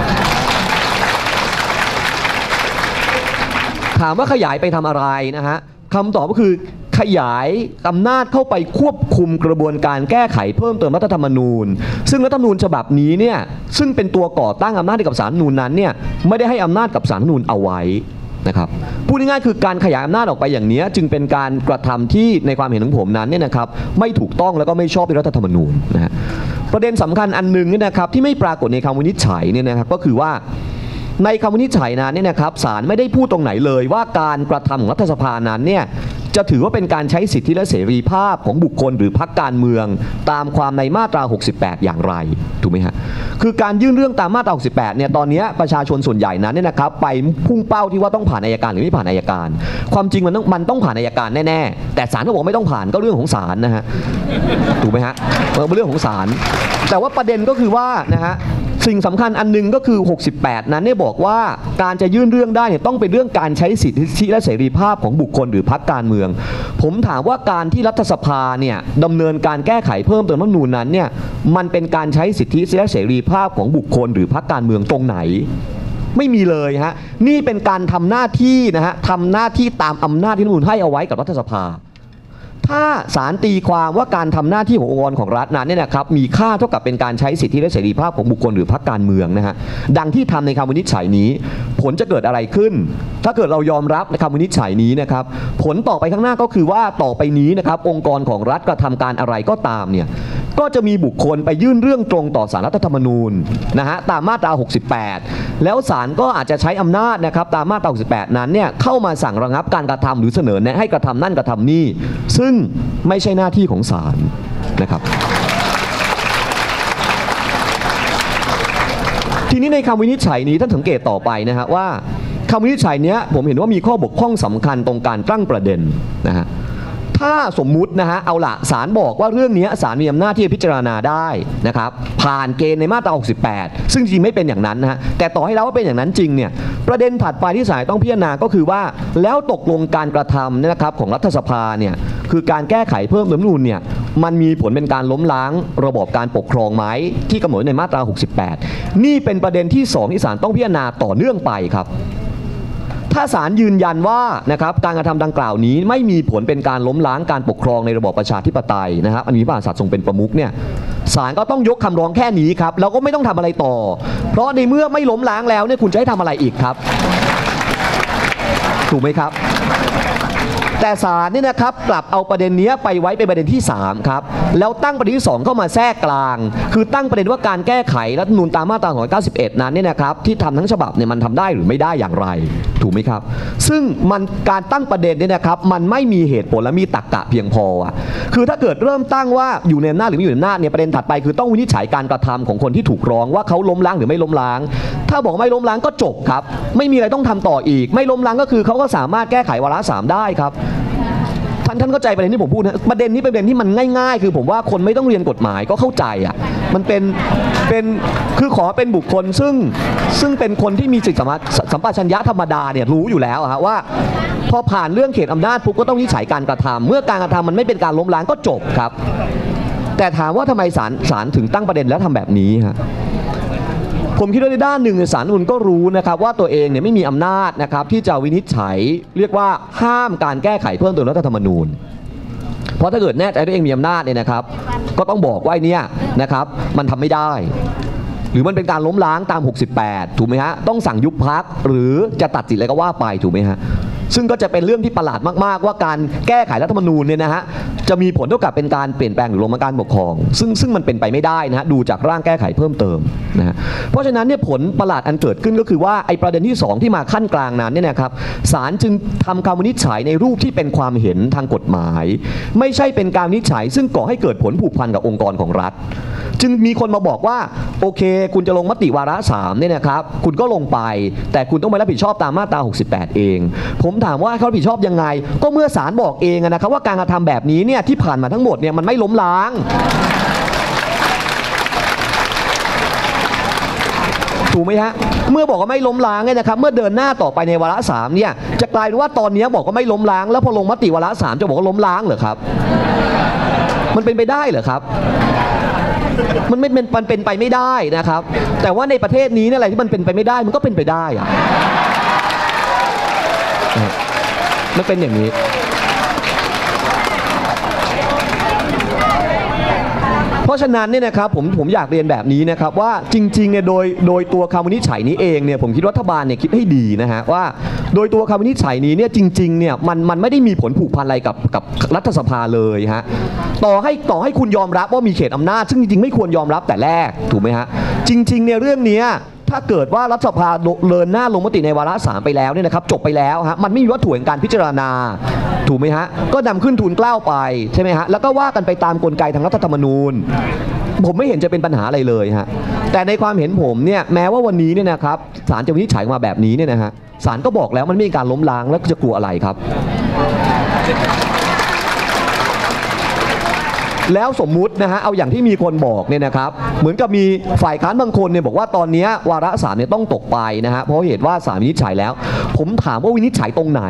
B: ถามว่าขยายไปทำอะไรนะฮะคำตอบก็คือขยายอำนาจเข้าไปควบคุมกระบวนการแก้ไขเพิ่มเติมรัฐธรรมนูญซึ่งรัฐธรรมนูญฉบับนี้เนี่ยซึ่งเป็นตัวก่อตั้งอำนาจให้กับศาลรัฐธรรมนูญนั้นเนี่ยไม่ได้ให้อำนาจกับศาลรัฐธรรมนูญเอาไว้นะครับพูดง่ายๆคือการขยายอำนาจออกไปอย่างนี้จึงเป็นการกระทำที่ในความเห็นของผมนั้นเนี่ยนะครับไม่ถูกต้องแล้วก็ไม่ชอบในรัฐธรรมนูญนะฮะประเด็นสำคัญอันนึงเนี่ยนะครับที่ไม่ปรากฏในคำวินิจฉัยเนี่ยนะครับก็คือว่าในคำวินิจฉัยนั้นเนี่ยนะครับศาลไม่ได้พูดตรงไหนเลยว่าการกระทำของรัฐสภานั้นเนี่ยจะถือว่าเป็นการใช้สิทธิและเสรีภาพของบุคคลหรือพรรคการเมืองตามความในมาตราหกสิบแปดอย่างไรถูกไหมฮะคือการยื่นเรื่องตามมาตราหกสิบแปดเนี่ยตอนนี้ประชาชนส่วนใหญ่นั้นเนี่ยนะครับไปพุ่งเป้าที่ว่าต้องผ่านอัยการหรือไม่ผ่านอัยการความจริงมันต้องมันต้องผ่านอัยการแน่ๆแต่ศาลก็บอกไม่ต้องผ่านก็เรื่องของศาลนะฮะถูกไหมฮะเป็นเรื่องของศาลแต่ว่าประเด็นก็คือว่านะฮะสิ่งสำคัญอันนึงก็คือหกสิบแปดนั้นเนี่ยบอกว่าการจะยื่นเรื่องได้เนี่ยต้องเป็นเรื่องการใช้สิทธิและเสรีภาพของบุคคลหรือพรรคการเมืองผมถามว่าการที่รัฐสภาเนี่ยดำเนินการแก้ไขเพิ่มเติมรัฐธรรมนูญนั้นเนี่ยมันเป็นการใช้สิทธิและเสรีภาพของบุคคลหรือพรรคการเมืองตรงไหนไม่มีเลยฮะนี่เป็นการทำหน้าที่นะฮะทำหน้าที่ตามอำนาจที่รัฐธรรมนูญให้เอาไว้กับรัฐสภาถ้าศาลตีความว่าการทำหน้าที่ขององค์กรของรัฐนั้นเนี่ยนะครับมีค่าเท่ากับเป็นการใช้สิทธิและเสรีภาพของบุคคลหรือพรรคการเมืองนะฮะดังที่ทำในคำวินิจฉัยนี้ผลจะเกิดอะไรขึ้นถ้าเกิดเรายอมรับในคำวินิจฉัยนี้นะครับผลต่อไปข้างหน้าก็คือว่าต่อไปนี้นะครับองค์กรของรัฐกระทำการอะไรก็ตามเนี่ยก็จะมีบุคคลไปยื่นเรื่องตรงต่อศาลรัฐธรรมนูญนะฮะตามมาตราหกสิบแปดแล้วศาลก็อาจจะใช้อำนาจนะครับตามมาตราหกสิบแปดนั้นเนี่ยเข้ามาสั่งระงับการกระทำหรือเสนอแนะให้กระทำนั่นกระทำนี่ซึ่งไม่ใช่หน้าที่ของศาลนะครับทีนี้ในคำวินิจฉัยนี้ท่านสังเกตต่อไปนะฮะว่าคำวินิจฉัยนี้ผมเห็นว่ามีข้อบกพร่องสำคัญตรงการตั้งประเด็นนะฮะถ้าสมมุตินะฮะเอาละศาลบอกว่าเรื่องนี้ศาลมีอำนาจที่จะพิจารณาได้นะครับผ่านเกณฑ์ในมาตราหกสิบแปดซึ่งจริงไม่เป็นอย่างนั้นนะฮะแต่ต่อให้เราว่าเป็นอย่างนั้นจริงเนี่ยประเด็นถัดไปที่ศาลต้องพิจารณาก็คือว่าแล้วตกลงการกระทำนะครับของรัฐสภาเนี่ยคือการแก้ไขเพิ่มรัฐธรรมนูญเนี่ยมันมีผลเป็นการล้มล้างระบอบการปกครองไหมที่กำหนดในมาตราหกสิบแปดนี่เป็นประเด็นที่สองที่ศาลต้องพิจารณาต่อเนื่องไปครับถ้าศาลยืนยันว่านะครับการกระทำดังกล่าวนี้ไม่มีผลเป็นการล้มล้างการปกครองในระบอบประชาธิปไตยนะครับอันนี้พระมหากษัตริย์ทรงเป็นประมุขเนี่ยศาลก็ต้องยกคำร้องแค่นี้ครับแล้วก็ไม่ต้องทำอะไรต่อเพราะในเมื่อไม่ล้มล้างแล้วเนี่ยคุณจะให้ทำอะไรอีกครับถูกไหมครับแต่ศาลเนี่ยนะครับกลับเอาประเด็นนี้ไปไว้เป็นประเด็นที่สามครับแล้วตั้งประเด็นที่สองเข้ามาแทรกกลางคือตั้งประเด็นว่าการแก้ไขรัฐธรรมนูญตามมาตราสองร้อยเก้าสิบเอ็ดนั้นเนี่ยนะครับที่ทำทั้งฉบับเนี่ยมันทำได้หรือไม่ได้อย่างไรถูกไหมครับซึ่งมันการตั้งประเด็นเนี่ยนะครับมันไม่มีเหตุผลและมีตรรกะเพียงพออ่ะคือถ้าเกิดเริ่มตั้งว่าอยู่ในอำนาจหรือไม่อยู่ในอำนาจเนี่ยประเด็นถัดไปคือต้องวินิจฉัยการกระทำของคนที่ถูกร้องว่าเขาล้มล้างหรือไม่ล้มล้างถ้าบอกไม่ล้มล้างก็จบครับไม่มีอะไรต้องทำต่ออีกไม่ล้มล้างก็คือเขาก็สามารถแก้ไขวาระสามได้ครับท่านท่านเข้าใจประเด็นที่ผมพูดนะประเด็นนี้เป็นประเด็นที่มันง่ายๆคือผมว่าคนไม่ต้องเรียนกฎหมายก็เข้าใจอ่ะมันเป็นเป็นคือขอเป็นบุคคลซึ่งซึ่งเป็นคนที่มีจิตสัมปชัญญะธรรมดาเนี่ยรู้อยู่แล้วฮะว่าพอผ่านเรื่องเขตอำนาจปุ๊บก็ต้องวินิจฉัยการกระทำเมื่อการกระทำมันไม่เป็นการล้มล้างก็จบครับแต่ถามว่าทำไมศาลศาลถึงตั้งประเด็นแล้วทำแบบนี้ฮะผมคิดว่าในด้านหนึ่งศาลรัฐธรรมนูญก็รู้นะครับว่าตัวเองเนี่ยไม่มีอำนาจนะครับที่จะวินิจฉัยเรียกว่าห้ามการแก้ไขเพิ่มเติมรัฐธรรมนูญเพราะถ้าเกิดแน่ใจตัวเองมีอำนาจเนี่ยนะครับก็ต้องบอกว่าเนี่ยนะครับมันทำไม่ได้หรือมันเป็นการล้มล้างตามหกสิบแปดถูกไหมฮะต้องสั่งยุบพรรคหรือจะตัดสิทธิ์อะไรก็ว่าไปถูกไหมฮะซึ่งก็จะเป็นเรื่องที่ประหลาดมากๆว่าการแก้ไขรัฐธรรมนูญเนี่ยนะฮะจะมีผลเท่ากับเป็นการเปลี่ยนแปลงหรือล้มล้างการปกครองซึ่งซึ่งมันเป็นไปไม่ได้นะฮะดูจากร่างแก้ไขเพิ่มเติมนะฮะเพราะฉะนั้นเนี่ยผลประหลาดอันเกิดขึ้นก็คือว่าไอ้ประเด็นที่สองที่มาขั้นกลางนั้นเนี่ยนะครับศาลจึงทำคำวินิจฉัยในรูปที่เป็นความเห็นทางกฎหมายไม่ใช่เป็นการวินิจฉัยซึ่งก่อให้เกิดผลผูกพันกับองค์กรของรัฐจึงมีคนมาบอกว่าโอเคคุณจะลงมติวาระสามเนี่ยนะครับคุณก็ลงไปแต่คุณต้องไปรับผิดชอบตามมาตราหกสิบแปดเองผมถามว่าเขารับผิดชอบยังไงก็เมื่อศาลบอกเองนะครับว่าการกระทำแบบนี้เนี่ยที่ผ่านมาทั้งหมดเนี่ยมันไม่ล้มล้างถูกไหมฮะเมื่อบอกว่าไม่ล้มล้างเนี่ยนะครับเมื่อเดินหน้าต่อไปในวาระสามเนี่ยจะกลายเป็นว่าตอนนี้บอกว่าไม่ล้มล้างแล้วพอลงมติวาระสามจะบอกว่าล้มล้างเหรอครับมันเป็นไปได้เหรอครับมันไม่เป็นมันเป็นไปไม่ได้นะครับแต่ว่าในประเทศนี้เนี่ยอะไรที่มันเป็นไปไม่ได้มันก็เป็นไปได้อะมันเป็นอย่างนี้เพราะฉะนั้นเนี่ยนะครับผมผมอยากเรียนแบบนี้นะครับว่าจริงๆเนี่ยโดยโดยตัวคำวินิจฉัยนี้เองเนี่ยผมคิดรัฐบาลเนี่ยคิดให้ดีนะฮะว่าโดยตัวคำวินิจฉัยนี้เนี่ยจริงๆเนี่ยมันมันไม่ได้มีผลผูกพันอะไรกับกับรัฐสภาเลยฮะต่อให้ต่อให้คุณยอมรับว่ามีเขตอำนาจซึ่งจริงๆไม่ควรยอมรับแต่แรกถูกไหมฮะจริงๆเนี่ยเรื่องนี้ถ้าเกิดว่ารัฐสภาเดินหน้าลงมติในวาระสามไปแล้วเนี่ยนะครับจบไปแล้วฮะมันไม่มีวัตถุแห่งการพิจารณาถูกไหมฮะก็นำขึ้นทูลเกล้าไปใช่ไหมฮะแล้วก็ว่ากันไปตามกลไกทางรัฐธรรมนูญผมไม่เห็นจะเป็นปัญหาอะไรเลยฮะแต่ในความเห็นผมเนี่ยแม้ว่าวันนี้เนี่ยนะครับศาลจะวินิจฉัยมาแบบนี้เนี่ยนะฮะศาลก็บอกแล้วมันไม่มีการล้มล้างแล้วจะกลัวอะไรครับแล้วสมมุตินะฮะเอาอย่างที่มีคนบอกเนี่ยนะครับเหมือนกับมีฝ่ายค้านบางคนเนี่ยบอกว่าตอนนี้วาระสามเนี่ยต้องตกไปนะฮะเพราะเหตุว่าศาลวินิจฉัยแล้วผมถามว่าวินิจฉัยตรงไหน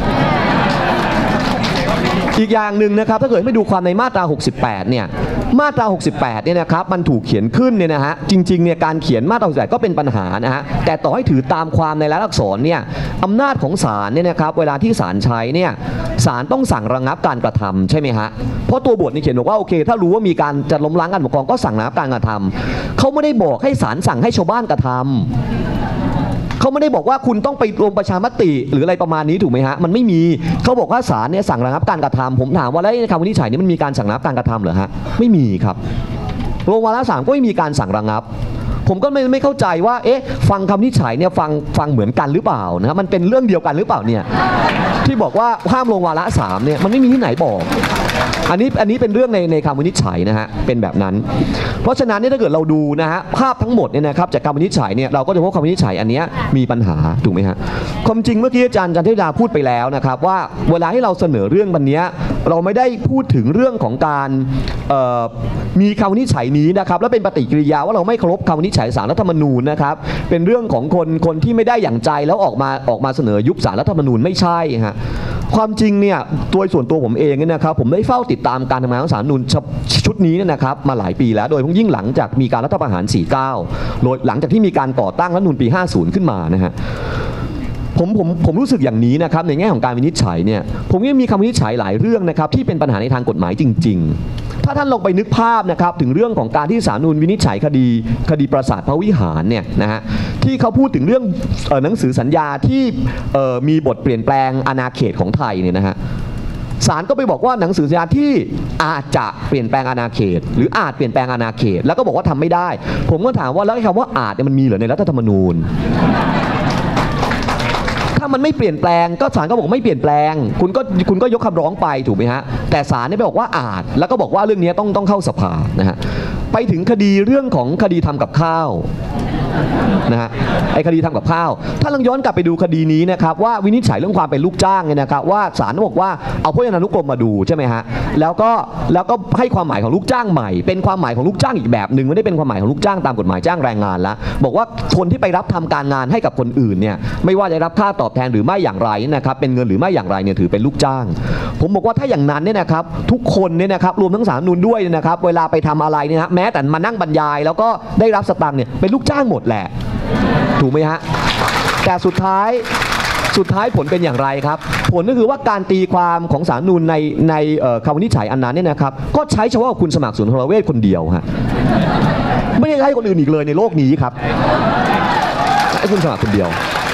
B: อีกอย่างหนึ่งนะครับถ้าเกิดไม่ดูความในมาตราหกสิบแปดเนี่ยมาตราหกสิบแปดเนี่ยนะครับมันถูกเขียนขึ้นเนี่ยนะฮะจริงๆเนี่ยการเขียนมาตราหกสิบแปดก็เป็นปัญหานะฮะแต่ต่อให้ถือตามความในรายลักษณ์อักษรเนี่ยอำนาจของศาลเนี่ยนะครับเวลาที่ศาลใช้เนี่ยศาลต้องสั่งระงับการกระทำใช่ไหมฮะเพราะตัวบทนี่เขียนบอกว่าโอเคถ้ารู้ว่ามีการจะล้มล้างการปกครองก็สั่งระงับการกระทำเขาไม่ได้บอกให้ศาลสั่งให้ชาวบ้านกระทำเขาไม่ได้บอกว่าคุณต้องไปลงประชามติหรืออะไรประมาณนี้ถูกไหมฮะมันไม่มีเขาบอกว่าศาลเนี่ยสั่งระงับการกระทำผมถามว่าแล้วในคำวินิจฉัยนี้มันมีการสั่งระงับการกระทำเหรอฮะไม่มีครับลงวาระสามก็ไม่มีการสั่งระงับผมก็ไม่ไม่เข้าใจว่าเอ๊ะฟังคำวินิจฉัยเนี่ยฟังฟังเหมือนกันหรือเปล่านะมันเป็นเรื่องเดียวกันหรือเปล่าเนี่ยที่บอกว่าห้ามลงวาระสามเนี่ยมันไม่มีที่ไหนบอกอันนี้อันนี้เป็นเรื่องในในคำวินิจฉัยนะฮะเป็นแบบนั้นเพราะฉะนั้นเนี่ยถ้าเกิดเราดูนะฮะภาพทั้งหมดเนี่ยนะครับจากคำวินิจฉัยเนี่ยเราก็จะพบคำวินิจฉัยอันนี้มีปัญหาถูกไหมฮะความจริงเมื่อกี้อาจารย์จันทร์เทพดาพูดไปแล้วนะครับว่าเวลาให้เราเสนอเรื่องวันนี้เราไม่ได้พูดถึงเรื่องของการมีคำวินิจฉัยนี้นะครับแล้วเป็นปฏิกิริยาว่าเราไม่เคารพคำวินิจฉัยศาลรัฐธรรมนูญนะครับเป็นเรื่องของคนคนที่ไม่ได้อย่างใจแล้วออกมาออกมาเสนอยุบศาลรัฐธรรมนูญไม่ใช่ฮะความจริงเนี่ยโดยส่วนตัวผมเองเนี่ยนะครับผมได้เฝ้าติดตามการทำงานของศาลรัฐธรรมนูญชุดนี้เนี่ยนะครับมาหลายปีแล้วโดยยิ่งหลังจากมีการรัฐประหารสี่สิบเก้าโดยหลังจากที่มีการก่อตั้งรัฐธรรมนูญปีห้าสิบขึ้นมานะฮะผมผมผมรู้สึกอย่างนี้นะครับในแง่ของการวินิจฉัยเนี่ยผมยังมีคำวินิจฉัยหลายเรื่องนะครับที่เป็นปัญหาในทางกฎหมายจริงๆถ้าท่านลองไปนึกภาพนะครับถึงเรื่องของการที่ศาลรัฐธรรมนูญวินิจฉัยคดีคดีปราสาทพระวิหารเนี่ยนะฮะที่เขาพูดถึงเรื่องเอ่อหนังสือสัญญาที่เอ่อมีบทเปลี่ยนแปลงอาณาเขตของไทยเนี่ยนะฮะศาลก็ไปบอกว่าหนังสือสัญญาที่อาจจะเปลี่ยนแปลงอาณาเขตหรืออาจเปลี่ยนแปลงอาณาเขตแล้วก็บอกว่าทำไม่ได้ผมก็ถามว่าแล้วคำว่าอาจเนี่ยมันมีเหรอในรัฐธรรมนูญถ้ามันไม่เปลี่ยนแปลงก็ศาลก็บอกไม่เปลี่ยนแปลงคุณก็คุณก็ยกคำร้องไปถูกไหมฮะแต่ศาลเนี่ยไปบอกว่าอาจแล้วก็บอกว่าเรื่องนี้ต้องต้องเข้าสภานะฮะไปถึงคดีเรื่องของคดีทำกับข้าวนะฮะไอ้คดีทำกับข้าวถ้าลองย้อนกลับไปดูคดีนี้นะครับว่าวินิจฉัยเรื่องความเป็นลูกจ้างเนี่ยนะครับว่าศาลบอกว่าเอาพจนานุกรมมาดูใช่ไหมฮะแล้วก็แล้วก็ให้ความหมายของลูกจ้างใหม่เป็นความหมายของลูกจ้างอีกแบบหนึ่งไม่ได้เป็นความหมายของลูกจ้างตามกฎหมายจ้างแรงงานแล้วบอกว่าคนที่ไปรับทำการงานให้กับคนอื่นเนี่ยไม่ว่าจะรับค่าตอบแทนหรือไม่อย่างไรนะครับเป็นเงินหรือไม่อย่างไรเนี่ยถือเป็นลูกจ้างผมบอกว่าถ้าอย่างนั้นเนี่ยนะครับทุกคนเนี่ยนะครับรวมทั้งศาลรัฐธรรมนูญด้วยนะครับเวลาไปทำอะไรเนี่ยนะแม้แต่มานั่งบรรยายแล้วก็ได้รับสตางค์เนี่ยเป็นลูกจ้างหมดแหละถูกไหมฮะแต่สุดท้ายสุดท้ายผลเป็นอย่างไรครับผลก็คือว่าการตีความของศาลรัฐธรรมนูญในในคำวินิจฉัยอันนั้นเนี่ยนะครับก็ใช้เฉพาะคุณสมัครสุนทรเวชคนเดียวฮะไม่ได้ใช้คนอื่นอีกเลยในโลกนี้ครับให้คุณสมัครคนเดียว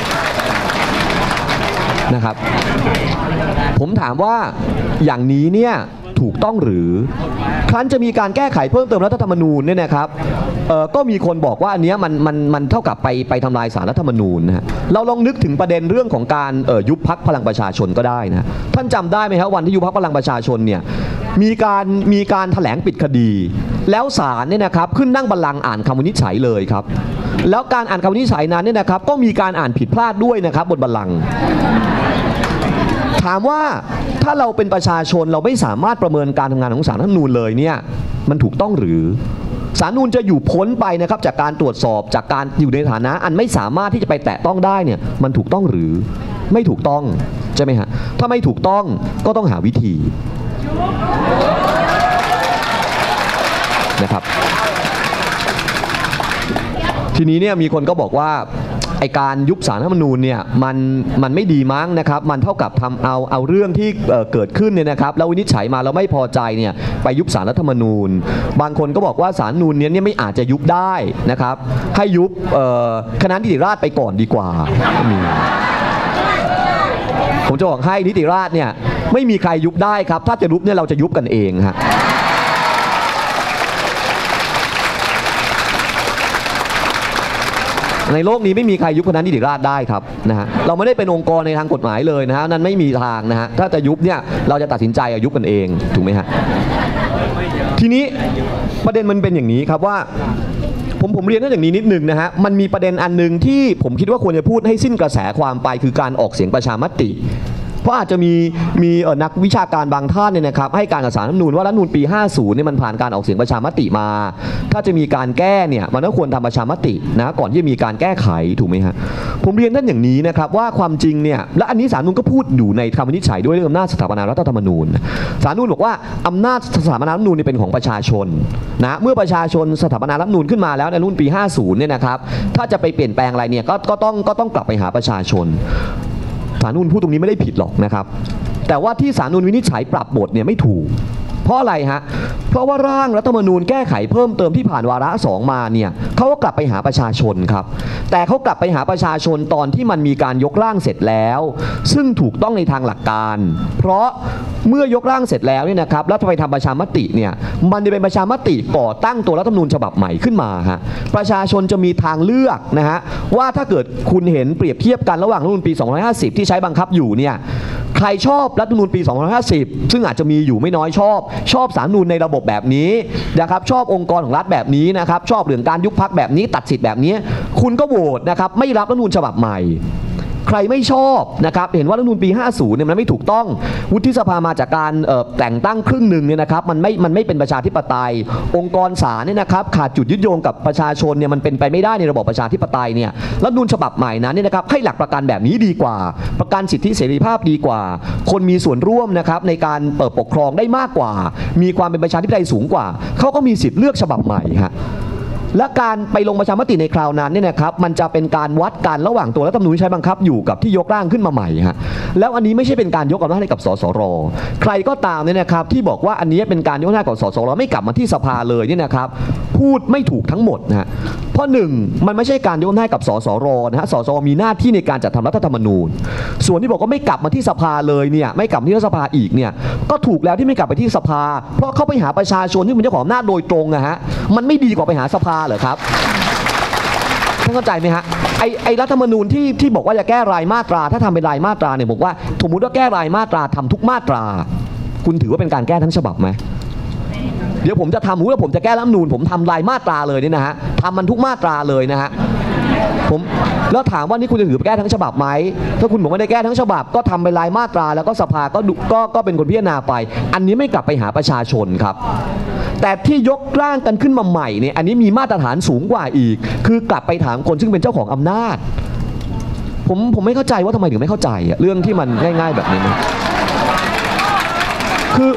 B: นะครับผมถามว่าอย่างนี้เนี่ยถูกต้องหรือครั้นจะมีการแก้ไขเพิ่มเติมรัฐธรรมนูญเนี่ยนะครับก็มีคนบอกว่าอันนี้มันมันมันเท่ากับไปไปทำลายศาลรัฐธรรมนูญนะฮะเราลองนึกถึงประเด็นเรื่องของการยุบพรรคพลังประชาชนก็ได้นะท่านจำได้ไหมครับวันที่ยุบพรรคพลังประชาชนเนี่ยมีการมีการแถลงปิดคดีแล้วศาลเนี่ยนะครับขึ้นนั่งบัลลังก์อ่านคำวินิจฉัยเลยครับแล้วการอ่านคำวินิจฉัยนั้นเนี่ยนะครับก็มีการอ่านผิดพลาดด้วยนะครับบนบัลลังก์ถามว่าถ้าเราเป็นประชาชนเราไม่สามารถประเมินการทำงานของศาลรัฐธรรมนูญเลยเนี่ยมันถูกต้องหรือศาลรัฐธรรมนูญจะอยู่พ้นไปนะครับจากการตรวจสอบจากการอยู่ในฐานะอันไม่สามารถที่จะไปแตะต้องได้เนี่ยมันถูกต้องหรือไม่ถูกต้องใช่ไหมฮะถ้าไม่ถูกต้องก็ต้องหาวิธีนะครับทีนี้เนี่ยมีคนก็บอกว่าไอการยุบศาลรัฐธรรมนูญเนี่ยมันมันไม่ดีมั้งนะครับมันเท่ากับทำเอาเอาเรื่องที่เอ่อเกิดขึ้นเนี่ยนะครับแล้ววินิจฉัยมาแล้วไม่พอใจเนี่ยไปยุบศาลรัฐธรรมนูญบางคนก็บอกว่าศาลรัฐธรรมนูญเนี่ยไม่อาจจะยุบได้นะครับให้ยุบเอ่อคณะนิติราษฎร์ไปก่อนดีกว่ามีผมจะบอกให้นิติราษฎร์เนี่ยไม่มีใครยุบได้ครับถ้าจะยุบเนี่ยเราจะยุบกันเองฮะในโลกนี้ไม่มีใครยุบคณะนิติราษฎร์ได้ครับนะฮะเราไม่ได้เป็นองค์กรในทางกฎหมายเลยนะฮะนั้นไม่มีทางนะฮะถ้าจะยุบเนี่ยเราจะตัดสินใจยุบกันเองถูกไหมฮะทีนี้ประเด็นมันเป็นอย่างนี้ครับว่าผมผมเรียนอย่างนี้นิดนึงนะฮะมันมีประเด็นอันนึงที่ผมคิดว่าควรจะพูดให้สิ้นกระแสความไปคือการออกเสียงประชามติเพราะอาจจะมีมีนักวิชาการบางท่านเนี่ยนะครับให้การกับศาลรัฐธรรมนูญว่ารัฐธรรมนูญปีห้าสิบเนี่ยมันผ่านการออกเสียงประชามติมาถ้าจะมีการแก้เนี่ยมันก็ควรทำประชามตินะก่อนที่จะมีการแก้ไขถูกไหมฮะผมเรียนท่านอย่างนี้นะครับว่าความจริงเนี่ยและอันนี้ศาลรัฐธรรมนูญก็พูดอยู่ในคำวินิจฉัยด้วยเรื่องอำนาจสถาปนารัฐธรรมนูญศาลรัฐธรรมนูญบอกว่าอำนาจสถาปนารัฐธรรมนูญเป็นของประชาชนนะเมื่อประชาชนสถาปนารัฐธรรมนูญขึ้นมาแล้วในรุ่นปีห้าสิบเนี่ยนะครับถ้าจะไปเปลี่ยนแปลงอะไรเนี่ยก็ก็ต้องก็ต้องกลับไปหาประชาชนศาลรัฐธรรมนูญพูดตรงนี้ไม่ได้ผิดหรอกนะครับแต่ว่าที่ศาลรัฐธรรมนูญวินิจฉัยปรับบทเนี่ยไม่ถูกเพราะอะไรฮะเพราะว่าร่างรัฐธรรมนูญแก้ไขเพิ่มเติมที่ผ่านวาระสองมาเนี่ยเขาก็กลับไปหาประชาชนครับแต่เขากลับไปหาประชาชนตอนที่มันมีการยกร่างเสร็จแล้วซึ่งถูกต้องในทางหลักการเพราะเมื่อยกร่างเสร็จแล้วเนี่ยนะครับแล้วไปทำประชามติเนี่ยมันจะเป็นประชามติก่อตั้งตัวรัฐธรรมนูญฉบับใหม่ขึ้นมาฮะประชาชนจะมีทางเลือกนะฮะว่าถ้าเกิดคุณเห็นเปรียบเทียบกันระหว่างรัฐธรรมนูญปีสองพันห้าร้อยห้าสิบที่ใช้บังคับอยู่เนี่ยใครชอบรัฐธรรมนูญปีสองพันห้าร้อยห้าสิบซึ่งอาจจะมีอยู่ไม่น้อยชอบชอบศาลรัฐธรรมนูญในระบบแบบนี้นะครับชอบองค์กรของรัฐแบบนี้นะครับชอบเรื่องการยุบพรรคแบบนี้ตัดสิทธิ์แบบนี้คุณก็โหวตนะครับไม่รับรัฐธรรมนูญฉบับใหม่ใครไม่ชอบนะครับเห็นว่ารัฐธรรมนูญปีห้าสิบเนี่ยมันไม่ถูกต้องวุฒิสภามาจากการแต่งตั้งครึ่งหนึ่งเนี่ยนะครับมันไม่มันไม่เป็นประชาธิปไตยองค์กรศาลเนี่ยนะครับขาดจุดยึดโยงกับประชาชนเนี่ยมันเป็นไปไม่ได้ในระบอบประชาธิปไตยเนี่ยรัฐธรรมนูญฉบับใหม่นั้นเนี่ยนะครับให้หลักประกันแบบนี้ดีกว่าประกันสิทธิเสรีภาพดีกว่าคนมีส่วนร่วมนะครับในการเปิดปกครองได้มากกว่ามีความเป็นประชาธิปไตยสูงกว่าเขาก็มีสิทธิ์เลือกฉบับใหม่ฮะและการไปลงประชามติในคราวนั้นเนี่ยนะครับมันจะเป็นการวัดกันระหว่างตัวรัฐธรรมนูญใช้บังคับอยู่กับที่ยกร่างขึ้นมาใหม่ฮะแล้วอันนี้ไม่ใช่เป็นการยกอำนาจให้กับสสรใครก็ตามเนี่ยนะครับที่บอกว่าอันนี้เป็นการยกอำนาจกับสสรไม่กลับมาที่สภาเลยเนี่ยนะครับพูดไม่ถูกทั้งหมดนะฮะเพราะหนึ่งมันไม่ใช่การยกอำนาจกับสสรนะฮะสสรมีหน้าที่ในการจัดทำรัฐธรรมนูญส่วนที่บอกว่าไม่กลับมาที่สภาเลยเนี่ยไม่กลับที่รัฐสภาอีกเนี่ยก็ถูกแล้วที่ไม่กลับไปที่สภาเพราะเขาไปหาประชาชนที่เป็นเจ้าของอำนาจโดยตรงนะฮะมันไม่ดีกว่าไปหาสภาเหรอครับท่านเข้าใจไหมฮะไอไอรัฐธรรมนูญที่ที่บอกว่าจะแก้รายมาตราถ้าทำเป็นรายมาตราเนี่ยบอกว่าสมมติว่าแก้รายมาตราทำทุกมาตราคุณถือว่าเป็นการแก้ทั้งฉบับไหมเดี๋ยวผมจะทำว่าผมจะแก้รัฐธรรมนูญผมทำรายมาตราเลยเนี่ยนะฮะทำมันทุกมาตราเลยนะฮะผมแล้วถามว่านี่คุณจะถือไปแก้ทั้งฉบับไหมถ้าคุณบอกว่าได้แก้ทั้งฉบับก็ทำเป็นรายมาตราแล้วก็สภาก็ก็ก็เป็นคนพิจารณาไปอันนี้ไม่กลับไปหาประชาชนครับแต่ที่ยกร่างกันขึ้นมาใหม่เนี่ยอันนี้มีมาตรฐานสูงกว่าอีกคือกลับไปถามคนซึ่งเป็นเจ้าของอำนาจผมผมไม่เข้าใจว่าทำไมถึงไม่เข้าใจอะเรื่องที่มันง่ายๆแบบนี้นะคือ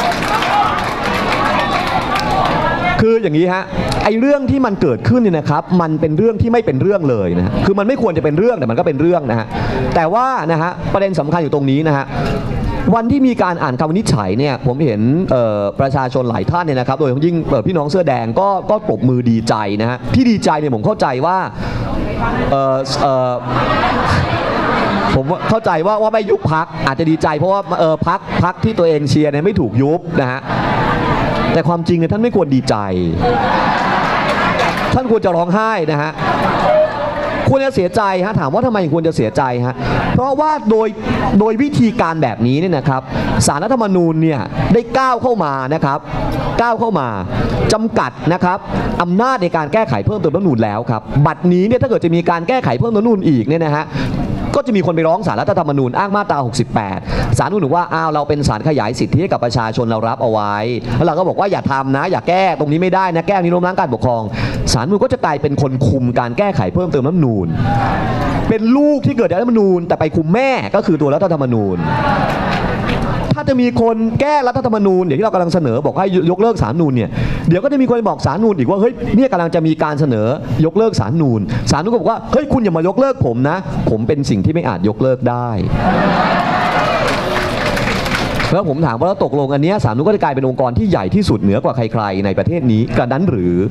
B: คืออย่างนี้ฮะไอเรื่องที่มันเกิดขึ้นเนี่ยนะครับมันเป็นเรื่องที่ไม่เป็นเรื่องเลยนะคือมันไม่ควรจะเป็นเรื่องแต่มันก็เป็นเรื่องนะฮะแต่ว่านะฮะประเด็นสำคัญอยู่ตรงนี้นะฮะวันที่มีการอ่านคำวินิจฉัยเนี่ยผมเห็นประชาชนหลายท่านเนี่ยนะครับโดยเฉพาะยิ่งพี่น้องเสื้อแดงก็ก็ปรบมือดีใจนะฮะที่ดีใจเนี่ยผมเข้าใจว่าเออเออผมเข้าใจว่าว่าไม่ยุบพรรคอาจจะดีใจเพราะว่าเออพรรคพรรคที่ตัวเองเชียร์เนี่ยไม่ถูกยุบนะฮะแต่ความจริงเนี่ยท่านไม่ควรดีใจท่านควรจะร้องไห้นะฮะควรจะเสียใจฮะถามว่าทำไมควรจะเสียใจฮะเพราะว่าโดยโดยวิธีการแบบนี้เนี่ยนะครับศาลรัฐธรรมนูญเนี่ยได้ก้าวเข้ามานะครับก้าวเข้ามาจำกัดนะครับอำนาจในการแก้ไขเพิ่มเติมรัฐธรรมนูญแล้วครับบัดนี้เนี่ยถ้าเกิดจะมีการแก้ไขเพิ่มรัฐธรรมนูญอีกเนี่ยนะฮะก็จะมีคนไปร้องศาลรัฐธรรมนูญอ้างมาตราหกสิบแปดศาลบอกว่าอ้าวเราเป็นศาลขยายสิทธิให้กับประชาชนเรารับเอาไว้แล้วเราก็บอกว่าอย่าทำนะอย่าแก้ตรงนี้ไม่ได้นะแก้นี้ล้มล้างการปกครองศาลรัฐธรรมนูญก็จะกลายเป็นคนคุมการแก้ไขเพิ่มเติมรัฐธรรมนูญเป็นลูกที่เกิดจากรัฐธรรมนูญแต่ไปคุมแม่ก็คือตัวรัฐธรรมนูญถ้าจะมีคนแก้รัฐธรรมนูญอย่างที่เรากำลังเสนอบอกให้ยกเลิกศาลนูญเนี่ยเดี๋ยวก็จะมีคนบอกศาลนูญอีกว่าเฮ้ยเนี่ยกำลังจะมีการเสนอยกเลิกศาลนูญศาลนูญก็บอกว่าเฮ้ยคุณอย่ามายกเลิกผมนะผมเป็นสิ่งที่ไม่อาจยกเลิกได้แล้วผมถามว่าแล้วตกลงอันนี้ศาลนูญก็จะกลายเป็นองค์กรที่ใหญ่ที่สุดเหนือกว่าใครๆในประเทศนี้กระนั้นหรือ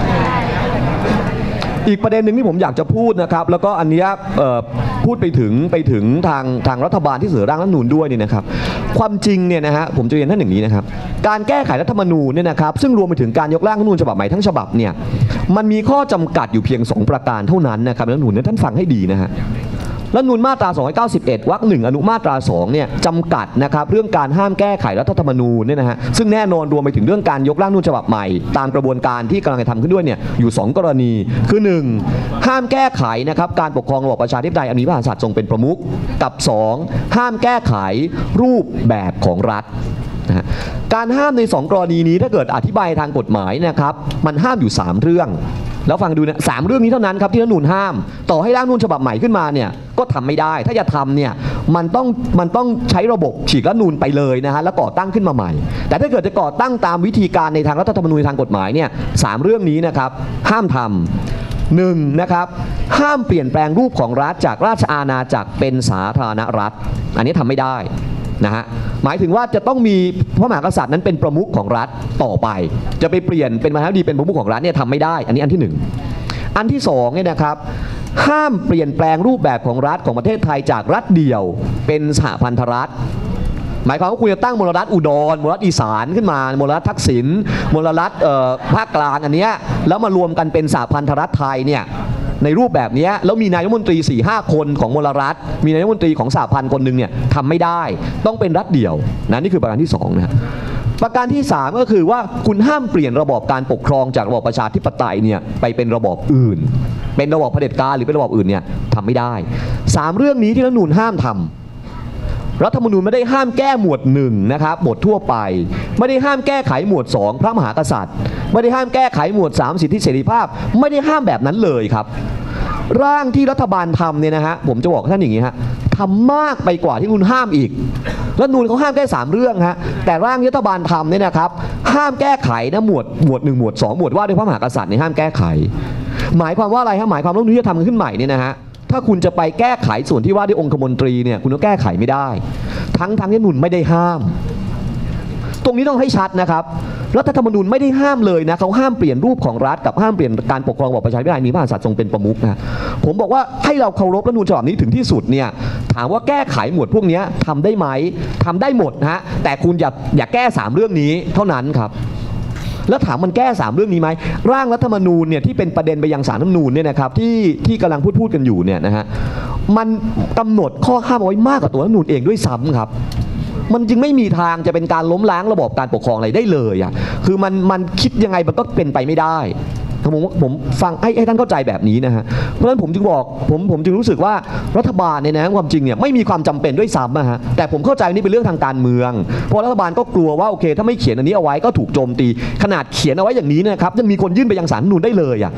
B: อีกประเด็นหนึ่งที่ผมอยากจะพูดนะครับแล้วก็อันนี้พูดไปถึงไปถึงทางทางรัฐบาลที่เสนอร่างรัฐธรรมนูญด้วยเนี่ยนะครับความจริงเนี่ยนะฮะผมจะเรียนท่านอย่างนี้นะครับการแก้ไขรัฐธรรมนูญเนี่ยนะครับซึ่งรวมไปถึงการยกร่างรัฐธรรมนูญฉบับใหม่ทั้งฉบับเนี่ยมันมีข้อจำกัดอยู่เพียงสองประการเท่านั้นนะครับรัฐธรรมนูญเนี่ยท่านฟังให้ดีนะฮะรัฐธรรมนูญมาตราสองร้อยเก้าสิบเอ็ดวรรคหนึ่งอนุมาตราสองเนี่ยจำกัดนะครับเรื่องการห้ามแก้ไขรัฐธรรมนูญเนี่ยนะฮะซึ่งแน่นอนรวมไปถึงเรื่องการยกร่างรัฐธรรมนูญฉบับใหม่ตามกระบวนการที่กำลังจะทำขึ้นด้วยเนี่ยอยู่สองกรณีคือหนึ่งห้ามแก้ไขนะครับการปกครองระบอบประชาธิปไตยอันมีพระมหากษัตริย์ทรงเป็นประมุขกับสองห้ามแก้ไขรูปแบบของรัฐนะการห้ามในสองกรณีนี้ถ้าเกิดอธิบายทางกฎหมายนะครับมันห้ามอยู่สามเรื่องแล้วฟังดูเนี่ยสามเรื่องนี้เท่านั้นครับที่รัฐธรรมนูญห้ามต่อให้ร่างรัฐธรรมนูญฉบับใหม่ขึ้นมาเนี่ยก็ทำไม่ได้ถ้าจะทำเนี่ยมันต้องมันต้องใช้ระบบฉีกรัฐธรรมนูญไปเลยนะฮะแล้วก่อตั้งขึ้นมาใหม่แต่ถ้าเกิดจะก่อตั้งตามวิธีการในทางรัฐธรรมนูญทางกฎหมายเนี่ยสามเรื่องนี้นะครับห้ามทำหนึ่งนะครับห้ามเปลี่ยนแปลงรูปของรัฐจากราชอาณาจักรเป็นสาธารณรัฐอันนี้ทำไม่ได้นะฮะหมายถึงว่าจะต้องมีพระมหากษัตริย์นั้นเป็นประมุขของรัฐต่อไปจะไปเปลี่ยนเป็นมหาธิบดีเป็นประมุขของรัฐเนี่ยทำไม่ได้อันนี้อันที่หนึ่งอันที่สองเนี่ยนะครับห้ามเปลี่ยนแปลงรูปแบบของรัฐของประเทศไทยจากรัฐเดี่ยวเป็นสหพันธรัฐหมายความว่าคุณจะตั้งมลรัฐอุดรมลรัฐอีสานขึ้นมามลรัฐทักษิณมลรัฐภาคกลางอันเนี้ยแล้วมารวมกันเป็นสหพันธรัฐไทยเนี่ยในรูปแบบนี้แล้วมีนายกรัฐมนตรี สี่ห้า คนของมลรัฐมีนายกรัฐมนตรีของสหพันธ์คนหนึ่งเนี่ยทำไม่ได้ต้องเป็นรัฐเดี่ยวนะนี่คือประการที่สองนะประการที่สามก็คือว่าคุณห้ามเปลี่ยนระบอบการปกครองจากระบอบประชาธิปไตยเนี่ยไปเป็นระบอบอื่นเป็นระบอบเผด็จการหรือเป็นระบอบอื่นเนี่ยทำไม่ได้สามเรื่องนี้ที่รัฐธรรมนูญห้ามทำรัฐธรรมนูญไม่ได้ห้ามแก้หมวดหนึ่งนะครับหมวดทั่วไปไม่ได้ห้ามแก้ไขหมวดสองพระมหากษัตริย์ไม่ได้ห้ามแก้ไขหมวดสามสิทธิเสรีภาพไม่ได้ห้ามแบบนั้นเลยครับร่างที่รัฐบาลทำเนี่ยนะฮะผมจะบอกท่านอย่างนี้ฮะทำมากไปกว่าที่คุณห้ามอีกรัฐธรรมนูญเขาห้ามแก้สามเรื่องฮะแต่ร่างที่รัฐบาลทำเนี่ยนะครับห้ามแก้ไขนะหมวดหมวดหนึ่งหมวดสองหมวดว่าด้วยพระมหากษัตริย์เนี่ยห้ามแก้ไขหมายความว่าอะไรฮะหมายความว่ารัฐธรรมนูญที่จะทำขึ้นใหม่เนี่ยนะฮะถ้าคุณจะไปแก้ไขส่วนที่ว่าด้วยองคมนตรีเนี่ยคุณก็แก้ไขไม่ได้ทั้งทั้งที่รัฐธรรมนูญไม่ได้ห้ามตรงนี้ต้องให้ชัดนะครับรัฐธรรมนูญไม่ได้ห้ามเลยนะเขาห้ามเปลี่ยนรูปของรัฐกับห้ามเปลี่ยนการปกครองระบอบประชาธิปไตยมีพระมหากษัตริย์ทรงเป็นประมุขนะผมบอกว่าให้เราเคารพรัฐธรรมนูญฉบับนี้ถึงที่สุดเนี่ยถามว่าแก้ไขหมวดพวกนี้ทำได้ไหมทำได้หมดนะฮะแต่คุณอย่าอย่าแก้สามเรื่องนี้เท่านั้นครับแล้วถามมันแก้สามเรื่องนี้ไหมร่างรัฐธรรมนูญเนี่ยที่เป็นประเด็นไปยังศาลรัฐธรรมนูญเนี่ยนะครับที่ที่กำลังพูดพูดกันอยู่เนี่ยนะฮะมันกำหนดข้อห้ามเอาไว้มากกว่าตัวรัฐธรรมนูญเองด้วยซ้ำครับมันจึงไม่มีทางจะเป็นการล้มล้างระบบการปกครองอะไรได้เลยอ่ะคือมันมันคิดยังไงมันก็เป็นไปไม่ได้ผมผมฟังให้ให้ท่านเข้าใจแบบนี้นะฮะเพราะฉะนั้นผมจึงบอกผมผมจึงรู้สึกว่ารัฐบาลเนี่ยนะความจริงเนี่ยไม่มีความจำเป็นด้วยซ้ำนะฮะแต่ผมเข้าใจนี่เป็นเรื่องทางการเมืองเพราะรัฐบาลก็กลัวว่าโอเคถ้าไม่เขียนอันนี้เอาไว้ก็ถูกโจมตีขนาดเขียนเอาไว้อย่างนี้นะครับยังมีคนยื่นไปยังศาลรัฐธรรมนูญได้เลยอ่ะ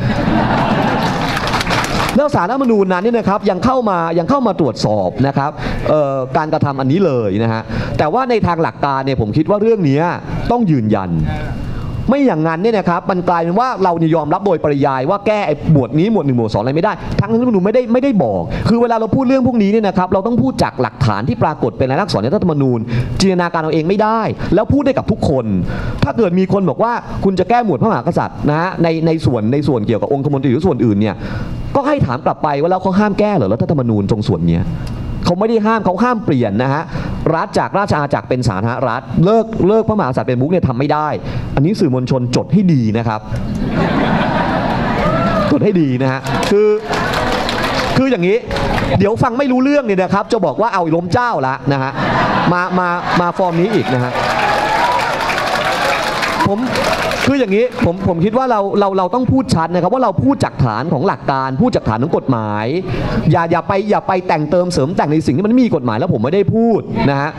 B: แล้วศาลรัฐธรรมนูญนั้นเนี่ยนะครับยังเข้ามายังเข้ามาตรวจสอบนะครับการกระทำอันนี้เลยนะฮะแต่ว่าในทางหลักการเนี่ยผมคิดว่าเรื่องนี้ต้องยืนยันไม่อย่างนั้นเนี่ยนะครับมันกลายเป็นว่าเรายอมรับโดยปริยายว่าแก้ไอ้หมวดนี้หมวดหนึ่งหมวดสองอะไรไม่ได้ทั้งที่รัฐธรรมนูญไม่ได้ไม่ได้บอกคือเวลาเราพูดเรื่องพวกนี้เนี่ยนะครับเราต้องพูดจากหลักฐานที่ปรากฏเป็นลายลักษณ์อักษรในรัฐธรรมนูญจินตนาการเอาเองไม่ได้แล้วพูดได้กับทุกคนถ้าเกิดมีคนบอกว่าคุณจะแก้หมวดพระมหากษัตริย์นะฮะในในส่วนในส่วนเกี่ยวกับองคมนตรีหรือส่วนอื่นเนี่ยก็ให้ถามกลับไปว่าแล้วเขาห้ามแก้เหรอรัฐธรรมนูญตรงส่วนนี้เขาไม่ได้ห้ามเขาห้ามเปลี่ยนนะฮะรัฐจากราชอาณาจักรเป็นสาธารณรัฐเลิกเลิกพระมหากษัตริย์เป็นมุขเนี่ยทำไม่ได้อันนี้สื่อมวลชนจดให้ดีนะครับจดให้ดีนะฮะคือคืออย่างนี้เดี๋ยวฟังไม่รู้เรื่องเนี่ยนะครับจะบอกว่าเอาล้มเจ้าละนะฮะมามามาฟอร์มนี้อีกนะฮะผมคืออย่างนี้ผมผมคิดว่าเราเราเราต้องพูดชัดนะครับว่าเราพูดจากฐานของหลักการพูดจากฐานของกฎหมายอย่าอย่าไปอย่าไปแต่งเติมเสริมแต่งในสิ่งที่มันไม่มีกฎหมายแล้วผมไม่ได้พูดนะฮะ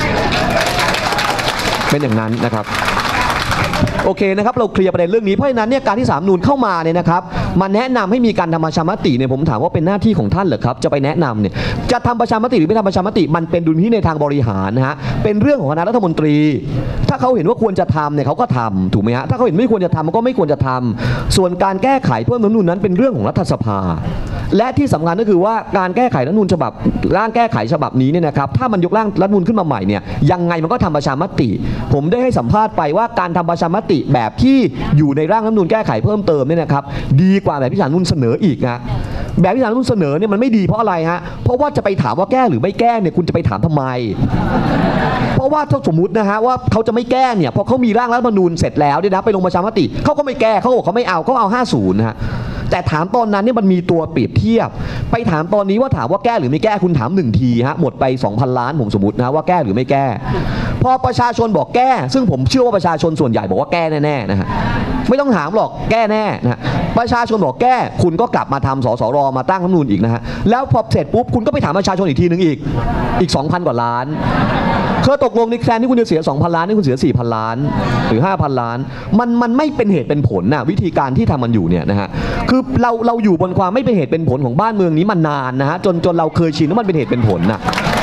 B: เป็นอย่างนั้นนะครับโอเคนะครับเราเคลียร์ประเด็นเรื่องนี้เพราะฉะนั้นเนี่ยการที่ศาลรัฐธรรมนูญเข้ามาเนี่ยนะครับมาแนะนำให้มีการทำประชามติเนี่ยผมถามว่าเป็นหน้าที่ของท่านเหรอครับจะไปแนะนำเนี่ยจะทำประชามติหรือไม่ทำประชามติมันเป็นดุลพินิจในทางบริหารนะฮะเป็นเรื่องของคณะรัฐมนตรีถ้าเขาเห็นว่าควรจะทำเนี่ยเขาก็ทำถูกไหมฮะถ้าเขาเห็นไม่ควรจะทำมันก็ไม่ควรจะทำส่วนการแก้ไขเพิ่มรัฐธรรมนูญนั้นเป็นเรื่องของรัฐสภาและที่สำคัญก็คือว่าการแก้ไขรัฐธรรมนูญฉบับร่างแก้ไขฉบับนี้เนี่ยนะครับถ้ามันยกร่างรัฐธรรมนูญขึ้นมาใหม่เนี่ยยังไงมันก็ทำประชามติผมได้ให้สัมภาษณ์ไปว่าการทำประชามติแบบที่อยู่ในร่างรัฐธรรมนูญแก้ไขเพิ่มเติมเนี่ยนะครับดีกว่าแบบที่ศาลรัฐธรรมนูญเสนออีกนะแบบที่ศาลรัฐธรรมนูญเสนอเนี่ยมันไม่ดีเพราะอะไรฮะเพราะว่าจะไปถามว่าแก้หรือไม่แก้เนี่ยคุณจะไปถามทำไมเพราะว่าถ้าสมมุตินะฮะว่าเขาจะไม่แก้เนี่ยพอเขามีร่างรัฐธรรมนูญเสร็จแล้วเนี่ยนะไปลงประชามติเขาก็ไม่แก้เขาบอกเขาไม่เอาเขาเอาห้าสิบนะฮะแต่ถามตอนนั้นเนี่ยมันมีตัวเปรียบเทียบไปถามตอนนี้ว่าถามว่าแก้หรือไม่แก้คุณถามหนึ่งทีฮะหมดไป สองพัน ล้านผมสมมตินะว่าแก้หรือไม่แก้พอประชาชนบอกแก้ซึ่งผมเชื่อว่าประชาชนส่วนใหญ่บอกว่าแก้แน่ๆนะฮะไม่ต้องถามหรอกแก้แน่นะฮะประชาชนบอกแก้คุณก็กลับมาทำสสรมาตั้งรัฐธรรมนูญอีกนะฮะแล้วพอเสร็จปุ๊บคุณก็ไปถามประชาชนอีกทีนึงอีกอีก สองพัน กว่าล้านเคยตกลงในแทนที่คุณจะเสีย สองพัน ล้านนี่คุณเสีย สี่พัน ล้านหรือ ห้าพัน ล้านมันมันไม่เป็นเหตุเป็นผลนะวิธีการที่ทำมันอยู่เนี่ยนะฮะคือเราเราอยู่บนความไม่เป็นเหตุเป็นผลของบ้านเมืองนี้มานานนะฮะจนจนเราเคยชินว่ามันเป็นเหตุเป็นผลนะ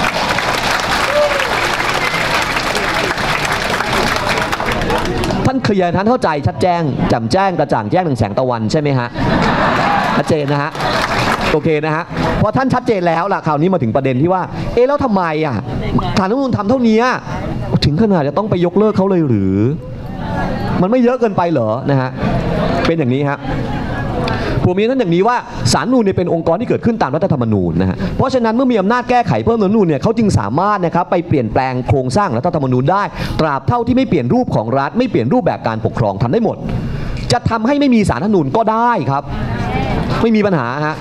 B: ท่านเคลียร์ท่านเข้าใจชัดแจ้งแจ่มแจ้งกระจ่างแจ้งถึงแสงตะวันใช่ไหมฮะชัดเจนนะฮะโอเคนะฮะพอท่านชัดเจนแล้วล่ะคราวนี้มาถึงประเด็นที่ว่าเอ๊ะแล้วทำไมอ่ะศาลรัฐธรรมนูญทำเท่านี้ถึงขนาดจะต้องไปยกเลิกเขาเลยหรือมันไม่เยอะเกินไปเหรอนะฮะเป็นอย่างนี้ฮะผมมีนั่นอย่างนี้ว่าศาลรัฐธรรมนูญเนี่ยเป็นองค์กรที่เกิดขึ้นตามรัฐธรรมนูญนะฮะเพราะฉะนั้นเมื่อมีอำนาจแก้ไขเพิ่มรัฐธรรมนูญเนี่ยเขาจึงสามารถนะครับไปเปลี่ยนแปลงโครงสร้างรัฐธรรมนูญได้ตราบเท่าที่ไม่เปลี่ยนรูปของรัฐไม่เปลี่ยนรูปแบบการปกครองทำได้หมดจะทำให้ไม่มีศาลรัฐธรรมนูญก็ได้ครับไม่มีปัญหาฮะ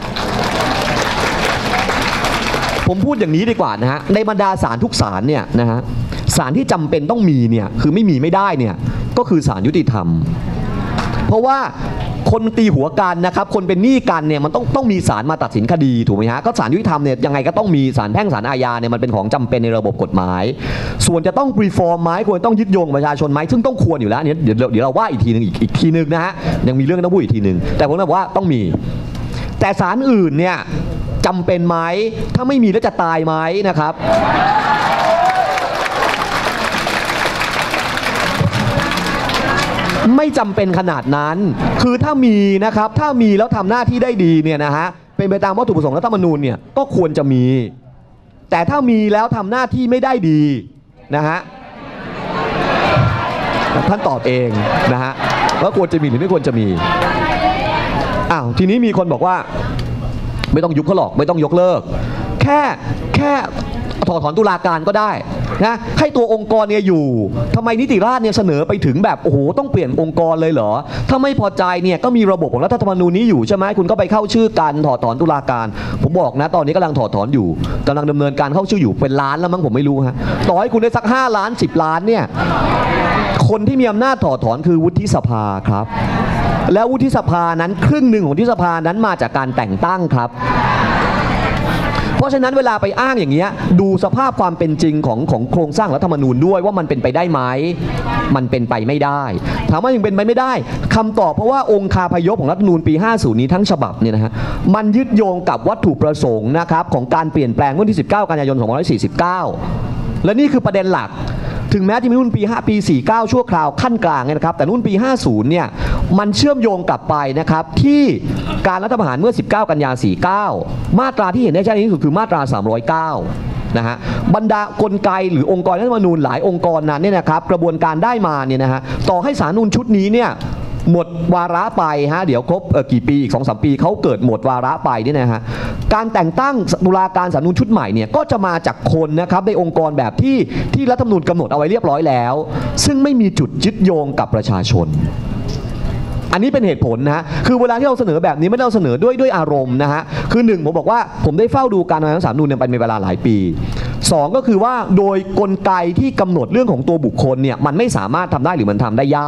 B: ผมพูดอย่างนี้ดีกว่านะฮะในบรรดาศาลทุกศาลเนี่ยนะฮะศาลที่จำเป็นต้องมีเนี่ยคือไม่มีไม่ได้เนี่ยก็คือศาลยุติธรรมเพราะว่าคนตีหัวกันนะครับคนเป็นหนี้กันเนี่ยมันต้องต้องมีศาลมาตัดสินคดีถูกไหมฮะก็ศาลยุติธรรมเนี่ยยังไงก็ต้องมีศาลแพ่งศาลอาญาเนี่ยมันเป็นของจำเป็นในระบบกฎหมายส่วนจะต้องรีฟอร์มไหมควรต้องยึดโยงประชาชนไหมซึ่งต้องควรอยู่แล้วเนี่ยเดี๋ยวเดี๋ยวเราว่าอีกทีนึงอีกอีกทีนึงนะฮะยังมีเรื่องต้องพูดอีกทีนึงแต่ผมบอกว่าต้องมีแต่ศาลอื่นเนี่ยจำเป็นไหมถ้าไม่มีแล้วจะตายไหมนะครับไม่จำเป็นขนาดนั้นคือถ้ามีนะครับถ้ามีแล้วทำหน้าที่ได้ดีเนี่ยนะฮะเป็นไปตามวัตถุประสงค์รัฐธรรมนูญเนี่ยก็ควรจะมีแต่ถ้ามีแล้วทำหน้าที่ไม่ได้ดีนะฮะท่านตอบเองนะฮะว่าควรจะมีหรือไม่ควรจะมีอ้าวทีนี้มีคนบอกว่าไม่ต้องยุบเขาหรอกไม่ต้องยกเลิกแค่แค่ถอดถอนตุลาการก็ได้นะให้ตัวองค์กรเนี่ยอยู่ทำไมนิติราษฎร์เนี่ยเสนอไปถึงแบบโอ้โหต้องเปลี่ยนองค์กรเลยเหรอถ้าไม่พอใจเนี่ยก็มีระบบของรัฐธรรมนูญนี้อยู่ใช่ไหมคุณก็ไปเข้าชื่อกันถอดถอนตุลาการผมบอกนะตอนนี้กำลังถอดถอนอยู่กำลังดำเนินการเข้าชื่ออยู่เป็นล้านแล้วมั้งผมไม่รู้ฮะต่อให้คุณได้สักห้าล้านสิบล้านเนี่ยคนที่มีอำนาจถอดถอนคือวุฒิสภาครับแล้ววุฒิสภานั้นครึ่งหนึ่งของวุฒิสภานั้นมาจากการแต่งตั้งครับเพราะฉะนั้นเวลาไปอ้างอย่างเงี้ยดูสภาพความเป็นจริงของของโครงสร้างรัฐธรรมนูญด้วยว่ามันเป็นไปได้ไหมมันเป็นไปไม่ได้ถามว่ายังเป็นไปไม่ได้คำตอบเพราะว่าองค์คาพยพของรัฐธรรมนูญปีห้าสิบนี้ทั้งฉบับเนี่ยนะฮะมันยึดโยงกับวัตถุประสงค์นะครับของการเปลี่ยนแปลงเมื่อวันที่สิบเก้ากันยายนสองพันห้าร้อยสี่สิบเก้าและนี่คือประเด็นหลักถึงแม้จะมีรุ่นปีห้าปีสี่สิบเก้าชั่วคราวขั้นกลางนะครับแต่รุ่นปีห้าสิบเนี่ยมันเชื่อมโยงกลับไปนะครับที่การรัฐประหารเมื่อสิบเก้ากันยายนสี่สิบเก้ามาตราที่เห็นได้ชัดที่สุดคือมาตราสามร้อยเก้านะฮะบรรดากลไกหรือองค์กรรัฐธรรมนูญหลายองค์กรนั้นเนี่ยนะครับกระบวนการได้มาเนี่ยนะฮะต่อให้ศาลรัฐธรรมนูญชุดนี้เนี่ยหมดวาระไปฮะเดี๋ยวครบกี่ปีอีก สองสาม ปีเขาเกิดหมดวาระไปเนี่ยนะฮะการแต่งตั้งตุลาการศาลรัฐธรรมนูญชุดใหม่เนี่ยก็จะมาจากคนนะครับในองค์กรแบบที่ที่รัฐธรรมนูญกำหนดเอาไว้เรียบร้อยแล้วซึ่งไม่มีจุดยึดโยงกับประชาชนอันนี้เป็นเหตุผลนะฮะคือเวลาที่เราเสนอแบบนี้ไม่ได้เราเสนอด้วยด้วยอารมณ์นะฮะคือหนึ่งผมบอกว่าผมได้เฝ้าดูการทำงานของศาลรัฐธรรมนูญเนี่ยไปเป็นเวลาหลายปีสองก็คือว่าโดยกลไกที่กำหนดเรื่องของตัวบุคคลเนี่ยมันไม่สามารถทำได้หรือมันทำได้ยาก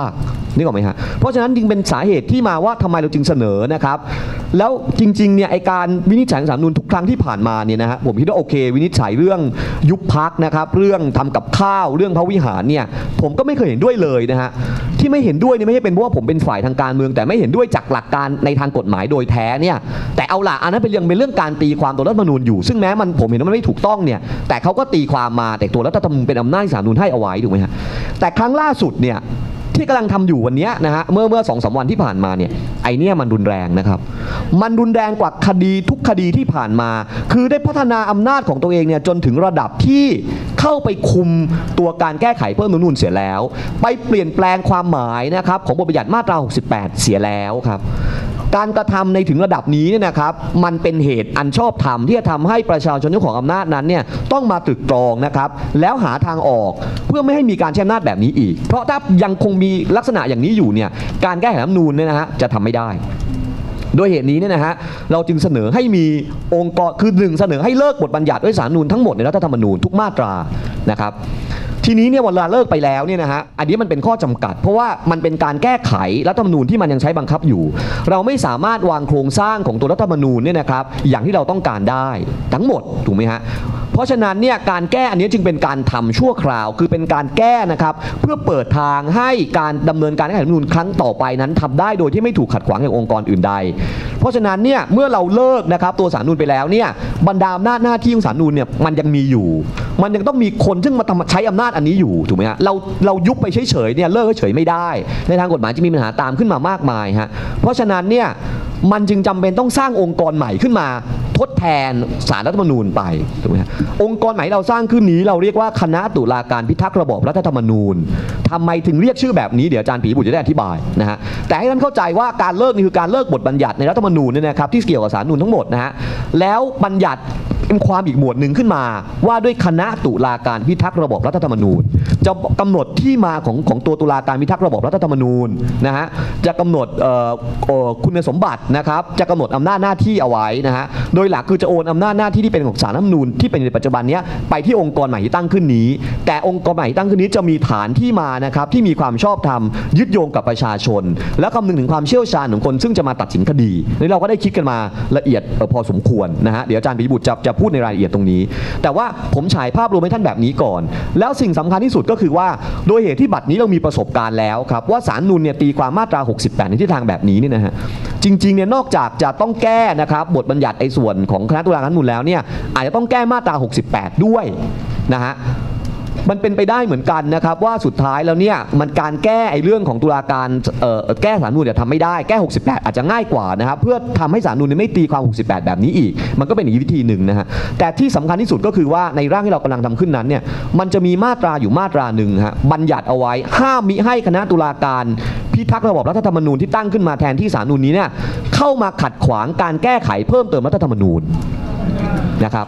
B: นึกออกไหมฮะเพราะฉะนั้นจึงเป็นสาเหตุที่มาว่าทำไมเราจึงเสนอนะครับแล้วจริงๆเนี่ยไอการวินิจฉัยของศาลรัฐธรรมนูญทุกครั้งที่ผ่านมาเนี่ยนะฮะผมคิดว่าโอเควินิจฉัยเรื่องยุบพรรคนะครับเรื่องทำกับข้าวเรื่องพระวิหารเนี่ยผมก็ไม่เคยเห็นด้วยเลยนะฮะที่ไม่เห็นด้วยเนี่ยไม่ใช่เป็นเพราะว่าผมเป็นฝ่ายทางการเมืองแต่ไม่เห็นด้วยจากหลักการในทางกฎหมายโดยแท้เนี่ยแต่เอาล่ะอันนั้นเป็นเรื่องเป็นเรื่องการตีความตัวรัฐธรรมนูญอยู่ซึ่งแม้มันผมเห็นว่ามันไม่ถูกต้องเนี่ยแต่เขาก็ตีความมาแต่ตัวรัฐธรรมนูญเป็นอำนาจศาลรัฐธรรมนูญให้เอาไว้ถูกไหมฮะแต่ครั้งล่าสุดเนี่ยที่กำลังทำอยู่วันนี้นะฮะเมื่อเมื่อสองสามวันที่ผ่านมาเนี่ยไอเนี่ยมันรุนแรงนะครับมันรุนแรงกว่าคดีทุกคดีที่ผ่านมาคือได้พัฒนาอำนาจของตัวเองเนี่ยจนถึงระดับที่เข้าไปคุมตัวการแก้ไขเพิ่มรัฐธรรมนูญเสียแล้วไปเปลี่ยนแปลงความหมายนะครับของบทบัญญัติมาตราหกสิบแปดเสียแล้วครับการกระทำในถึงระดับนี้เนี่ยนะครับมันเป็นเหตุอันชอบธรรมที่จะทำให้ประชาชนเจ้าของอำนาจนั้นเนี่ยต้องมาตรึกตรองนะครับแล้วหาทางออกเพื่อไม่ให้มีการใช้อำนาจแบบนี้อีกเพราะถ้ายังคงมีลักษณะอย่างนี้อยู่เนี่ยการแก้ไขรัฐธรรมนูญเนี่ยนะฮะจะทำไม่ได้โดยเหตุนี้เนี่ยนะฮะเราจึงเสนอให้มีองค์กรคือหนึ่งเสนอให้เลิกบทบัญญัติด้วยศาลรัฐธรรมนูญทั้งหมดในรัฐธรรมนูญทุกมาตรานะครับทีนี้เนี่ยเวลาเลิกไปแล้วเนี่ยนะฮะอันนี้มันเป็นข้อจำกัดเพราะว่ามันเป็นการแก้ไขรัฐธรรมนูญที่มันยังใช้บังคับอยู่เราไม่สามารถวางโครงสร้างของตัวรัฐธรรมนูญเนี่ยนะครับอย่างที่เราต้องการได้ทั้งหมดถูกไหมฮะเพราะฉะนั้นเนี่ยการแก้อันนี้จึงเป็นการทำชั่วคราวคือเป็นการแก้นะครับเพื่อเปิดทางให้การดำเนินการแก้ไขรัฐธรรมนูญครั้งต่อไปนั้นทำได้โดยที่ไม่ถูกขัดขวางจากองค์กรอื่นใดเพราะฉะนั้นเนี่ยเมื่อเราเลิกนะครับตัวศาลรัฐธรรมนูญไปแล้วเนี่ยบรรดาอำนาจหน้าที่ของศาลรัฐธรรมนูญเนี่ยมันยังมีอยู่มันยังต้องมีคนซึ่งมาใช้อำนาจอันนี้อยู่ถูกไหมฮะเราเรายุบไปเฉยๆเนี่ยเลิกเฉยๆไม่ได้ในทางกฎหมายจะมีปัญหาตามขึ้นมามากมายฮะเพราะฉะนั้นเนี่ยมันจึงจำเป็นต้องสร้างองค์กรใหม่ขึ้นมาทดแทนศาลรัฐธรรมนูญไปถูกไหมฮะองค์กรใหม่เราสร้างขึ้นนี้เราเรียกว่าคณะตุลาการพิทักษ์ระบอบรัฐธรรมนูญทำไมถึงเรียกชื่อแบบนี้เดี๋ยวอาจารย์ปีบุตรจะได้อธิบายนะฮะแต่ให้ท่านเข้าใจว่าการเลิกนี่คือการเลิกบทบัญญัติในรัฐธรรมนูญเนี่ยนะครับที่เกี่ยวกับศาลรัฐธรรมนูญทั้งหมดนะฮะแล้วบัญญัติเป็นความอีกหมวดหนึ่งขึ้นมาว่าด้วยคณะตุลาการพิทักษ์ระบอบรัฐธรรมนูญจะกำหนดที่มาของของตัวตุลาการพิทักษ์ระบอบรัฐธรรมนูญนะฮะจะกำหนดคุณสมบัตินะครับจะกำหนดอำนาจหน้าที่เอาไว้นะฮะโดยหลักคือจะโอนอำนาจหน้าที่ที่เป็นของศาลรัฐธรรมนูญที่เป็นในปัจจุบันนี้ไปที่องค์กรใหม่ที่ตั้งขึ้นนี้แต่องค์กรใหม่ที่ตั้งขึ้นนี้จะมีฐานที่มานะครับที่มีความชอบธรรมยึดโยงกับประชาชนและคำนึงถึงความเชี่ยวชาญของคนซึ่งจะมาตัดสินคดีนี่เราก็ได้คิดกันมาละเอียดพอสมควรนะฮะเดี๋ยวอาจารย์ปีบุตรจะจะพูดในรายละเอียดตรงนี้แต่ว่าผมฉายภาพรวมให้ท่านแบบนี้ก่อนแล้วสิ่งสำคัญที่สุดก็คือว่าโดยเหตุที่บัดนี้เรามีประสบการณ์แล้วครับว่าศาลรัฐธรรมนูญเนี่ยตีความมาตราหกสิบแปดในทิศทางแบบนี้นี่นะฮะจริงๆเนี่ยนอกจากจะต้องแก้นะครับบทบัญญัติไอ้ส่วนของคณะตุลาการรัฐธรรมนูญแล้วเนี่ยอาจจะต้องแก้มาตราหกสิบแปดด้วยนะฮะมันเป็นไปได้เหมือนกันนะครับว่าสุดท้ายแล้วเนี่ยมันการแก้ไอ้เรื่องของตุลาการเอ่อแก้ศาลรัฐธรรมนูญเนี่ยทำไม่ได้แก้หกสิบแปดอาจจะง่ายกว่านะครับเพื่อทำให้ศาลรัฐธรรมนูญไม่ตีความหกสิบแปดแบบนี้อีกมันก็เป็นอีกวิธีหนึ่งนะฮะแต่ที่สำคัญที่สุดก็คือว่าในร่างที่เรากำลังทำขึ้นนั้นเนี่ยมันจะมีมาตราอยู่มาตราหนึ่งฮะบัญญัติเอาไว้ห้ามมิให้คณะตุลาการพิทักษ์ระบอบรัฐธรรมนูญที่ตั้งขึ้นมาแทนที่ศาลรัฐธรรมนูญนี้เนี่ยเข้ามาขัดขวางการแก้ไขเพิ่มเติมรัฐธรรมนูญนะครับ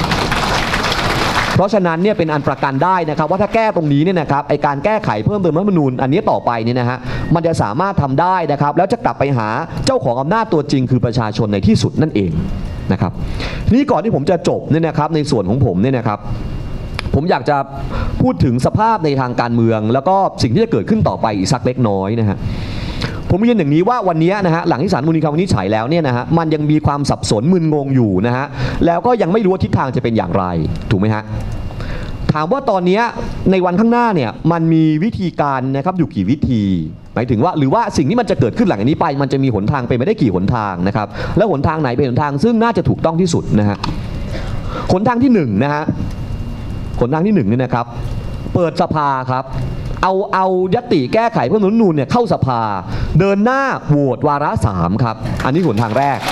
B: เพราะฉะนั้นเนี่ยเป็นอันประกันได้นะครับว่าถ้าแก้ตรงนี้เนี่ยนะครับไอการแก้ไขเพิ่มเติมรัฐธรรมนูญอันนี้ต่อไปเนี่ยนะฮะมันจะสามารถทำได้นะครับแล้วจะกลับไปหาเจ้าของอำนาจตัวจริงคือประชาชนในที่สุดนั่นเองนะครับนี่ก่อนที่ผมจะจบเนี่ยนะครับในส่วนของผมเนี่ยนะครับผมอยากจะพูดถึงสภาพในทางการเมืองแล้วก็สิ่งที่จะเกิดขึ้นต่อไปอีกสักเล็กน้อยนะฮะผมเรียนอย่างนี้ว่าวันนี้นะฮะหลังที่ศาลรัฐธรรมนูญมีคำวินิจฉัยแล้วเนี่ยนะฮะมันยังมีความสับสนมึนงงอยู่นะฮะแล้วก็ยังไม่รู้ว่าทิศทางจะเป็นอย่างไรถูกไหมฮะถามว่าตอนนี้ในวันข้างหน้าเนี่ยมันมีวิธีการนะครับอยู่กี่วิธีหมายถึงว่าหรือว่าสิ่งที่มันจะเกิดขึ้นหลังจากนี้ไปมันจะมีหนทางไปไม่ได้กี่หนทางนะครับแล้วหนทางไหนเป็นหนทางซึ่งน่าจะถูกต้องที่สุดนะฮะหนทางที่หนึ่งนะฮะหนทางที่หนึ่งเนี่ยนะครับเปิดสภาครับเอาเอายติแก้ไขเพิ่มรัฐธรรมนูญเนี่ยเข้าสภาเดินหน้าโหวตวาระสามครับอันนี้หนทางแรก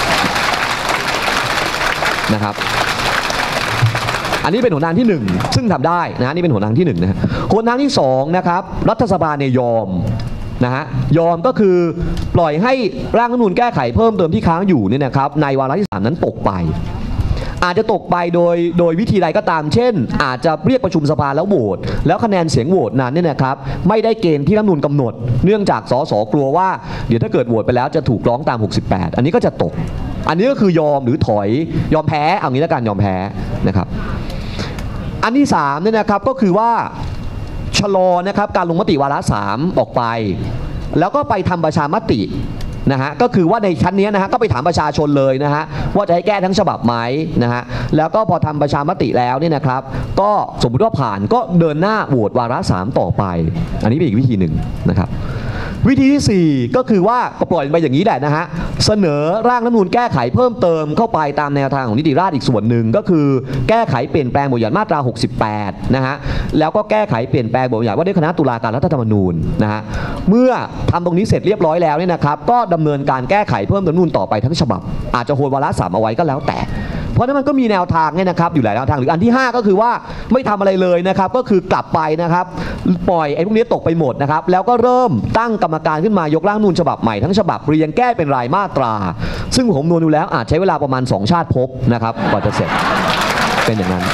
B: นะครับอันนี้เป็นหนทางที่หนึ่งซึ่งทำได้นะนี่เป็นหนทางที่หนึ่งนะฮะหนทางที่สองนะครับรัฐสภาเนี่ยยอมนะฮะยอมก็คือปล่อยให้ร่างรัฐธรรมนูญแก้ไขเพิ่มเติมที่ค้างอยู่เนี่ยนะครับในวาระที่สามนั้นตกไปอาจจะตกไปโดยโดยวิธีใดก็ตามเช่นอาจจะเรียกประชุมสภาแล้วโหวตแล้วคะแนนเสียงโหวตนั้นเนี่ยนะครับไม่ได้เกณฑ์ที่รัฐธรรมนูญกำหนดเนื่องจากสสกลัวว่าเดี๋ยวถ้าเกิดโหวตไปแล้วจะถูกร้องตามหกสิบแปดอันนี้ก็จะตกอันนี้ก็คือยอมหรือถอยยอมแพ้เอางี้แล้วกันยอมแพ้นะครับอันที่สามเนี่ยนะครับก็คือว่าชะลอนะครับการลงมติวาระสามออกไปแล้วก็ไปทำประชามตินะฮะก็คือว่าในชั้นนี้นะฮะก็ไปถามประชาชนเลยนะฮะว่าจะให้แก้ทั้งฉบับไหมนะฮะแล้วก็พอทำประชามติแล้วเนี่ยนะครับก็สมมติว่าผ่านก็เดินหน้าโหวตวาระสามต่อไปอันนี้เป็นอีกวิธีหนึ่งนะครับวิธีที่สี่ก็คือว่าก็ปล่อยไปอย่างนี้แหละนะฮะเสนอร่างรัฐธรรมนูญแก้ไขเพิ่มเติมเข้าไปตามแนวทางของนิติราษฎร์อีกส่วนหนึ่งก็คือแก้ไขเปลี่ยนแปลงบทบัญญัติมาตราหกสิบแปดนะฮะแล้วก็แก้ไขเปลี่ยนแปลงบทบัญญัติว่าด้วยคณะตุลาการรัฐธรรมนูญนะฮะเมื่อทำตรงนี้เสร็จเรียบร้อยแล้วเนี่ยนะครับก็ดำเนินการแก้ไขเพิ่มรัฐธรรมนูญต่อไปทั้งฉบับอาจจะโหวตวาระสามเอาไว้ก็แล้วแต่เพราะนั้นมันก็มีแนวทางเนี่ยนะครับอยู่หลายแนวทางหรืออันที่ห้าก็คือว่าไม่ทำอะไรเลยนะครับก็คือกลับไปนะครับปล่อยไอ้พวกนี้ตกไปหมดนะครับแล้วก็เริ่มตั้งกรรมการขึ้นมายกร่างรัฐธรรมนูญฉบับใหม่ทั้งฉบับเรียงแก้เป็นรายมาตราซึ่งผมนวณดูแล้วอาจใช้เวลาประมาณสองชาติภพนะครับกว่าจะเสร็จเป็นอย่างนั้น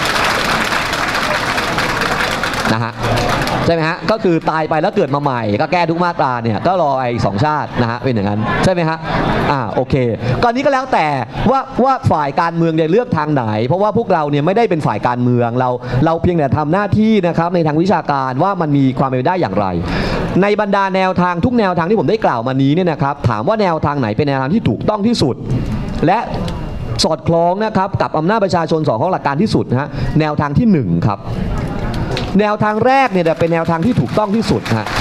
B: นะฮะใช่ไหมฮะก็คือตายไปแล้วเกิดมาใหม่ก็แก้ทุกมาตราเนี่ยก็รอไอ้สองชาตินะฮะเป็นอย่างนั้นใช่ไหมฮะอ่าโอเคก่อนนี้ก็แล้วแต่ว่าว่าฝ่ายการเมืองจะเลือกทางไหนเพราะว่าพวกเราเนี่ยไม่ได้เป็นฝ่ายการเมืองเราเราเพียงแต่ทำหน้าที่นะครับในทางวิชาการว่ามันมีความเป็นไปได้อย่างไรในบรรดาแนวทางทุกแนวทางที่ผมได้กล่าวมานี้เนี่ยนะครับถามว่าแนวทางไหนเป็นแนวทางที่ถูกต้องที่สุดและสอดคล้องนะครับกับอำนาจประชาชนสอดคล้องหลักการที่สุดนะฮะแนวทางที่หนึ่งครับแนวทางแรกเนี่ยเป็นแนวทางที่ถูกต้องที่สุดฮะ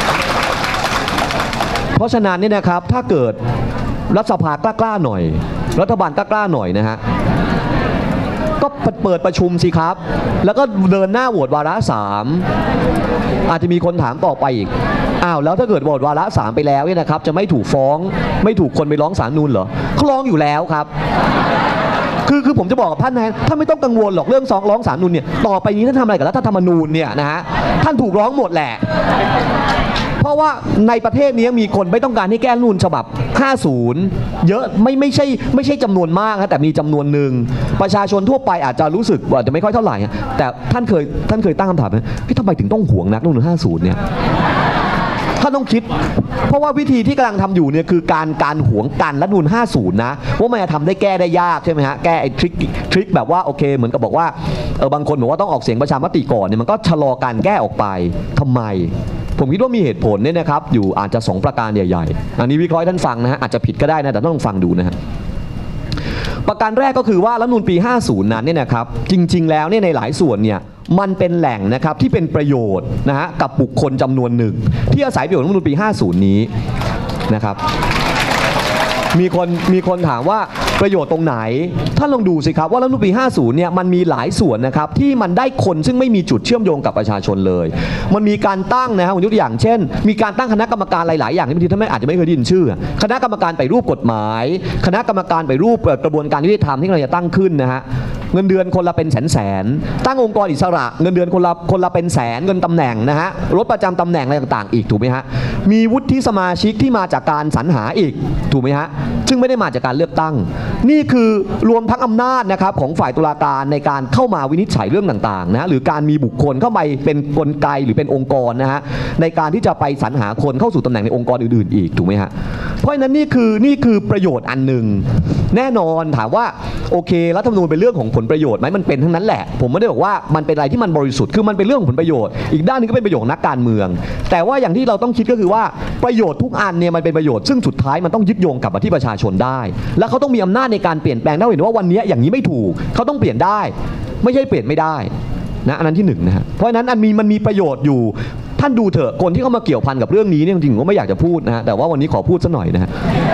B: เพราะฉะนั้นเนี่ยนะครับถ้าเกิดรัฐสภากล้าๆหน่อยรัฐบาลกล้าๆหน่อยนะฮะก็เปิดประชุมสิครับแล้วก็เดินหน้าโหวตวาระสามอาจจะมีคนถามต่อไปอีกอ้าวแล้วถ้าเกิดโหวตวาระสามไปแล้วเนี่ยนะครับจะไม่ถูกฟ้องไม่ถูกคนไปร้องศาลนูนเหรอเขาร้องอยู่แล้วครับคือคือผมจะบอกกับท่านนะท่านไม่ต้องกังวลหรอกเรื่องสองร้องศาลนูนเนี่ยต่อไปนี้ท่านทำอะไรกับรัฐธรรมนูญเนี่ยนะฮะท่านถูกร้องหมดแหละเพราะว่าในประเทศนี้มีคนไม่ต้องการให้แก้รัฐธรรมนูญฉบับห้าสิบเยอะไม่ไม่ใช่ไม่ใช่จำนวนมากนะแต่มีจำนวนหนึ่งประชาชนทั่วไปอาจจะรู้สึกว่าจะไม่ค่อยเท่าไหร่แต่ท่านเคยท่านเคยตั้งคำถามไหมพี่ทำไมถึงต้องห่วงนักรัฐธรรมนูญห้าสิบเนี่ยท่านต้องคิดเพราะว่าวิธีที่กำลังทำอยู่เนี่ยคือการการหวงกันรัฐธรรมนูญห้าสิบนะว่ามันจะทำได้แก้ได้ยากใช่ไหมฮะแก้ไอ้ทริคทริคแบบว่าโอเคเหมือนกับบอกว่าเออบางคนบอกว่าต้องออกเสียงประชามติก่อนเนี่ยมันก็ชะลอการแก้ออกไปทำไมผมคิดว่ามีเหตุผลเนี่ยนะครับอยู่อาจจะสองประการใหญ่ๆอันนี้วิเคราะห์ให้ท่านฟังนะฮะอาจจะผิดก็ได้นะแต่ต้องฟังดูนะฮะประการแรกก็คือว่ารัฐธรรมนูญปีห้าสิบนั้นเนี่ยนะครับจริงๆแล้วเนี่ยในหลายส่วนเนี่ยมันเป็นแหล่งนะครับที่เป็นประโยชน์นะฮะกับบุคคลจำนวนหนึ่งที่อาศัยประโยชน์รัฐธรรมนูญปีห้าสิบนี้นะครับมีคนมีคนถามว่าประโยชน์ตรงไหนท่านลองดูสิครับว่ารัฐธรรมนูญปีห้าสิบเนี่ยมันมีหลายส่วนนะครับที่มันได้คนซึ่งไม่มีจุดเชื่อมโยงกับประชาชนเลยมันมีการตั้งนะฮะผมยกตัวอย่างเช่นมีการตั้งคณะกรรมการหลายๆอย่างที่บางทีท่านไม่อาจจะไม่เคยได้ยินชื่อคณะกรรมการไปรูปกฎหมายคณะกรรมการไปรูปกระบวนการยุติธรรมที่เราจะตั้งขึ้นนะฮะเงินเดือนคนละเป็นแสนแสนตั้งองค์กรอิสระเงินเดือนคนละคนละเป็นแสนเงินตำแหน่งนะฮะรถประจำตำแหน่งอะไรต่างๆอีกถูกไหมฮะมีวุฒิสมาชิกที่มาจากการสรรหาอีกถูกไหมฮะซึ่งไม่ได้มาจากการเลือกตั้งนี่คือรวมทั้งอำนาจนะครับของฝ่ายตุลาการในการเข้ามาวินิจฉัยเรื่องต่างๆนะหรือการมีบุคคลเข้าไปเป็นกลไกหรือเป็นองค์กรนะฮะในการที่จะไปสรรหาคนเข้าสู่ตำแหน่งในองค์กรอื่นๆอีกถูกไหมฮะเพราะฉะนั้นนี่คือนี่คือประโยชน์อันหนึ่งแน่นอนถามว่าโอเครัฐธรรมนูญเป็นเรื่องของผลประโยชน์ไหมมันเป็นทั้งนั้นแหละผมไม่ได้บอกว่ามันเป็นอะไรที่มันบริสุทธิ์คือมันเป็นเรื่องของผลประโยชน์อีกด้านนึงก็เป็นประโยชน์นักการเมืองแต่ว่าอย่างที่เราต้องคิดก็คือว่าประโยชน์ทุกอันเนี่ยมันเป็นประโยชน์ซึ่งสุดท้ายมันต้องยึดโยงกลับมาที่ประชาชนได้และเขาต้องมีอำนาจในการเปลี่ยนแปลงได้เห็นว่าวันนี้อย่างนี้ไม่ถูกเขาต้องเปลี่ยนได้ไม่ใช่เปลี่ยนไม่ได้นะอันนั้นที่หนึ่งนะฮะเพราะฉะนั้นอันมีมันมีประโยชน์อยู่ท่านดูเถอะคนที่เข้ามาเกี่ยวพันกับเรื่องนี้เนี่ยจริงๆก็ไม่อยากจะพูดนะฮะแต่ว่าวันนี้ขอพูดซะหน่อยนะฮะ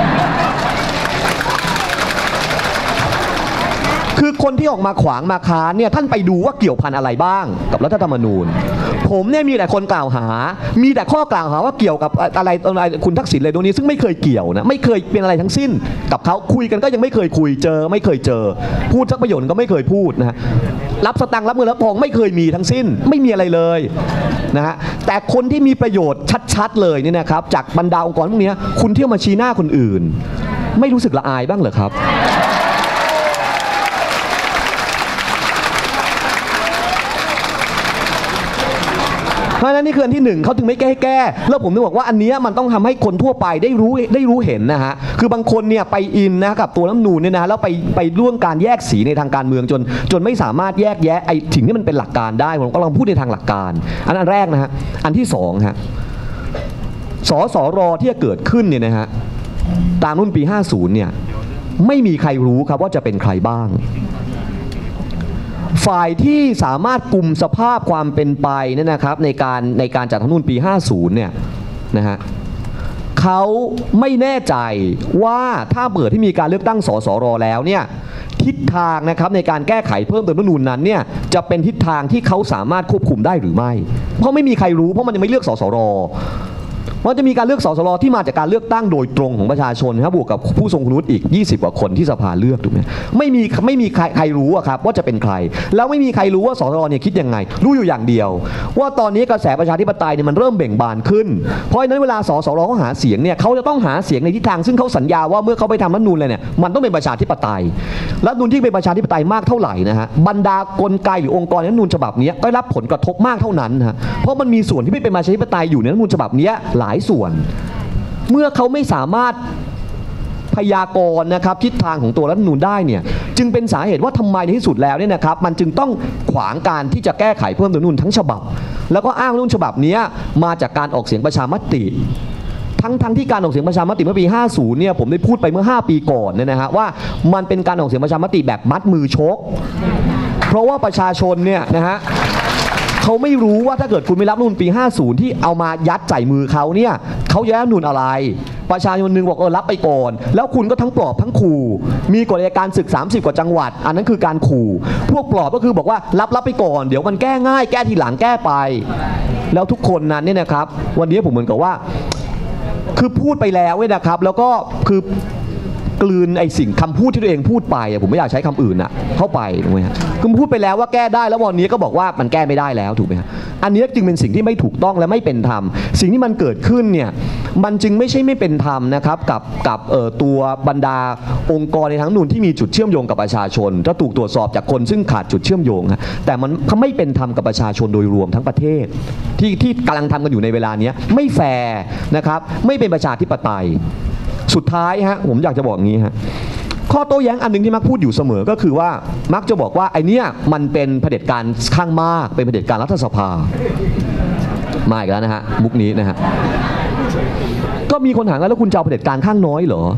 B: คือคนที่ออกมาขวางมาค้านเนี่ยท่านไปดูว่าเกี่ยวพันอะไรบ้างกับรัฐธรรมนูญผมเนี่ยมีแต่คนกล่าวหามีแต่ข้อกล่าวหาว่าเกี่ยวกับอะไรอะไรคุณทักษิณอะไรตรงนี้ซึ่งไม่เคยเกี่ยวนะไม่เคยเป็นอะไรทั้งสิ้นกับเขาคุยกันก็ยังไม่เคยคุยเจอไม่เคยเจอพูดสักประโยชน์ก็ไม่เคยพูดนะฮะรับสตังค์รับเงินรับทองไม่เคยมีทั้งสิ้นไม่มีอะไรเลยนะฮะแต่คนที่มีประโยชน์ชัดๆเลยเนี่ยนะครับจากบรรดาองค์กรพวกนี้คุณเที่ยวมาชี้หน้าคนอื่นไม่รู้สึกละอายบ้างเหรอครับเพราะฉะนั้นนี่คืออันที่หนึ่งเขาถึงไม่แก้ให้แก้แล้วผมถึงบอกว่าอันนี้มันต้องทำให้คนทั่วไปได้รู้ได้รู้เห็นนะฮะคือบางคนเนี่ยไปอินนะกับตัวรัฐธรรมนูญเนี่ยนะแล้วไปไปร่วมการแยกสีในทางการเมืองจนจนไม่สามารถแยกแยะไอ้สิ่งที่มันเป็นหลักการได้ผมก็ลองพูดในทางหลักการอันนั้นแรกนะฮะอันที่สองฮะสสรที่จะเกิดขึ้นเนี่ยนะฮะตามรุ่นปีห้าสิบเนี่ยไม่มีใครรู้ครับว่าจะเป็นใครบ้างฝ่ายที่สามารถกลุ่มสภาพความเป็นไปเนี่ยนะครับในการในการจัดรัฐธรรมนูญปีห้าสิบเนี่ยนะฮะเขาไม่แน่ใจว่าถ้าเปิดที่มีการเลือกตั้งสสรแล้วเนี่ยทิศทางนะครับในการแก้ไขเพิ่มเติมรัฐธรรมนูญนั้นเนี่ยจะเป็นทิศทางที่เขาสามารถควบคุมได้หรือไม่เพราะไม่มีใครรู้เพราะมันยังไม่เลือกสสรว่าจะมีการเลือกสสรที่มาจากการเลือกตั้งโดยตรงของประชาชนนะครับบวกกับผู้ทรงคุณวุฒิอีกยี่สิบกว่าคนที่สภาเลือกถูกไหมไม่มีไม่มีใครใครรู้อะครับว่าจะเป็นใครแล้วไม่มีใครรู้ว่าสสรเนี่ยคิดยังไงรู้อยู่อย่างเดียวว่าตอนนี้กระแสประชาธิปไตยเนี่ยมันเริ่มเบ่งบานขึ้นเพราะฉะนั้นเวลาสสรเขาหาเสียงเนี่ยเขาจะต้องหาเสียงในทิศทางซึ่งเขาสัญญาว่าเมื่อเขาไปทำรัฐธรรมนูญเลยเนี่ยมันต้องเป็นประชาธิปไตยรัฐธรรมนูญที่เป็นประชาธิปไตยมากเท่าไหร่นะฮะบรรดากลไกหรือองค์กรรัฐธรรมนูญฉบับนี้ก็ได้รับผลกระทบมากเท่านั้นนะฮะเพราะมันมีส่วนที่ไม่เป็นประชาธิปไตยอยู่ในรัฐธรรมนูญฉบับนี้หลายส่วนเมื่อเขาไม่สามารถพยากรณ์นะครับทิศทางของตัวรัฐธรรมนูญได้เนี่ยจึงเป็นสาเหตุว่าทำไมในที่สุดแล้วเนี่ยนะครับมันจึงต้องขวางการที่จะแก้ไขเพิ่มรัฐธรรมนูญทั้งฉบับแล้วก็อ้างรัฐธรรมนูญฉบับนี้มาจากการออกเสียงประชามติทั้งทั้งที่การออกเสียงประชามติเมื่อปีห้าสิบเนี่ยผมได้พูดไปเมื่อห้าปีก่อนเนี่ยนะฮะว่ามันเป็นการออกเสียงประชามติแบบมัดมือชกเพราะว่าประชาชนเนี่ยนะฮะเขาไม่รู้ว่าถ้าเกิดคุณไม่รับรัฐธรรมนูญปีห้าสิบที่เอามายัดใส่มือเขาเนี่ยเขาจะรับรัฐธรรมนูญอะไรประชาชนหนึ่งบอกเออรับไปก่อนแล้วคุณก็ทั้งปลอบทั้งขู่มีกฎอัยการศึกสามสิบกว่าจังหวัดอันนั้นคือการขู่พวกปลอบก็คือบอกว่ารับรับไปก่อนเดี๋ยวมันแก้ง่ายแก้ทีหลังแก้ไปแล้วทุกคนนั้นเนี่ยนะครับวันนี้ผมเหมือนกับว่าคือพูดไปแล้วเนี่ยนะครับแล้วก็คือกลืนไอ้สิ่งคำพูดที่ตัวเองพูดไปผมไม่อยากใช้คำอื่นอะเข้าไปถูกไหมฮะคือพูดไปแล้วว่าแก้ได้แล้ววันนี้ก็บอกว่ามันแก้ไม่ได้แล้วถูกไหมฮะอันนี้จึงเป็นสิ่งที่ไม่ถูกต้องและไม่เป็นธรรมสิ่งที่มันเกิดขึ้นเนี่ยมันจึงไม่ใช่ไม่เป็นธรรมนะครับกับกับเอ่อตัวบรรดาองค์กรในทั้งนูนที่มีจุดเชื่อมโยงกับประชาชนจะถูกตรวจสอบจากคนซึ่งขาดจุดเชื่อมโยงฮะแต่มันไม่เป็นธรรมกับประชาชนโดยรวมทั้งประเทศที่ที่กำลังทำกันอยู่ในเวลานี้ไม่แฟร์นะครับไม่เป็นประชาธิปไตยสุดท้ายฮะผมอยากจะบอกงี้ฮะข้อโต้แย้งอันนึงที่มักพูดอยู่เสมอก็คือว่ามักจะบอกว่าไอเนี้ยมันเป็นเผด็จการข้างมากเป็นเผด็จการรัฐสภามาอีกแล้วนะฮะมุกนี้นะฮะก็มีคนถามว่าแล้วคุณจะเอาเผด็จการข้างน้อยเหรอ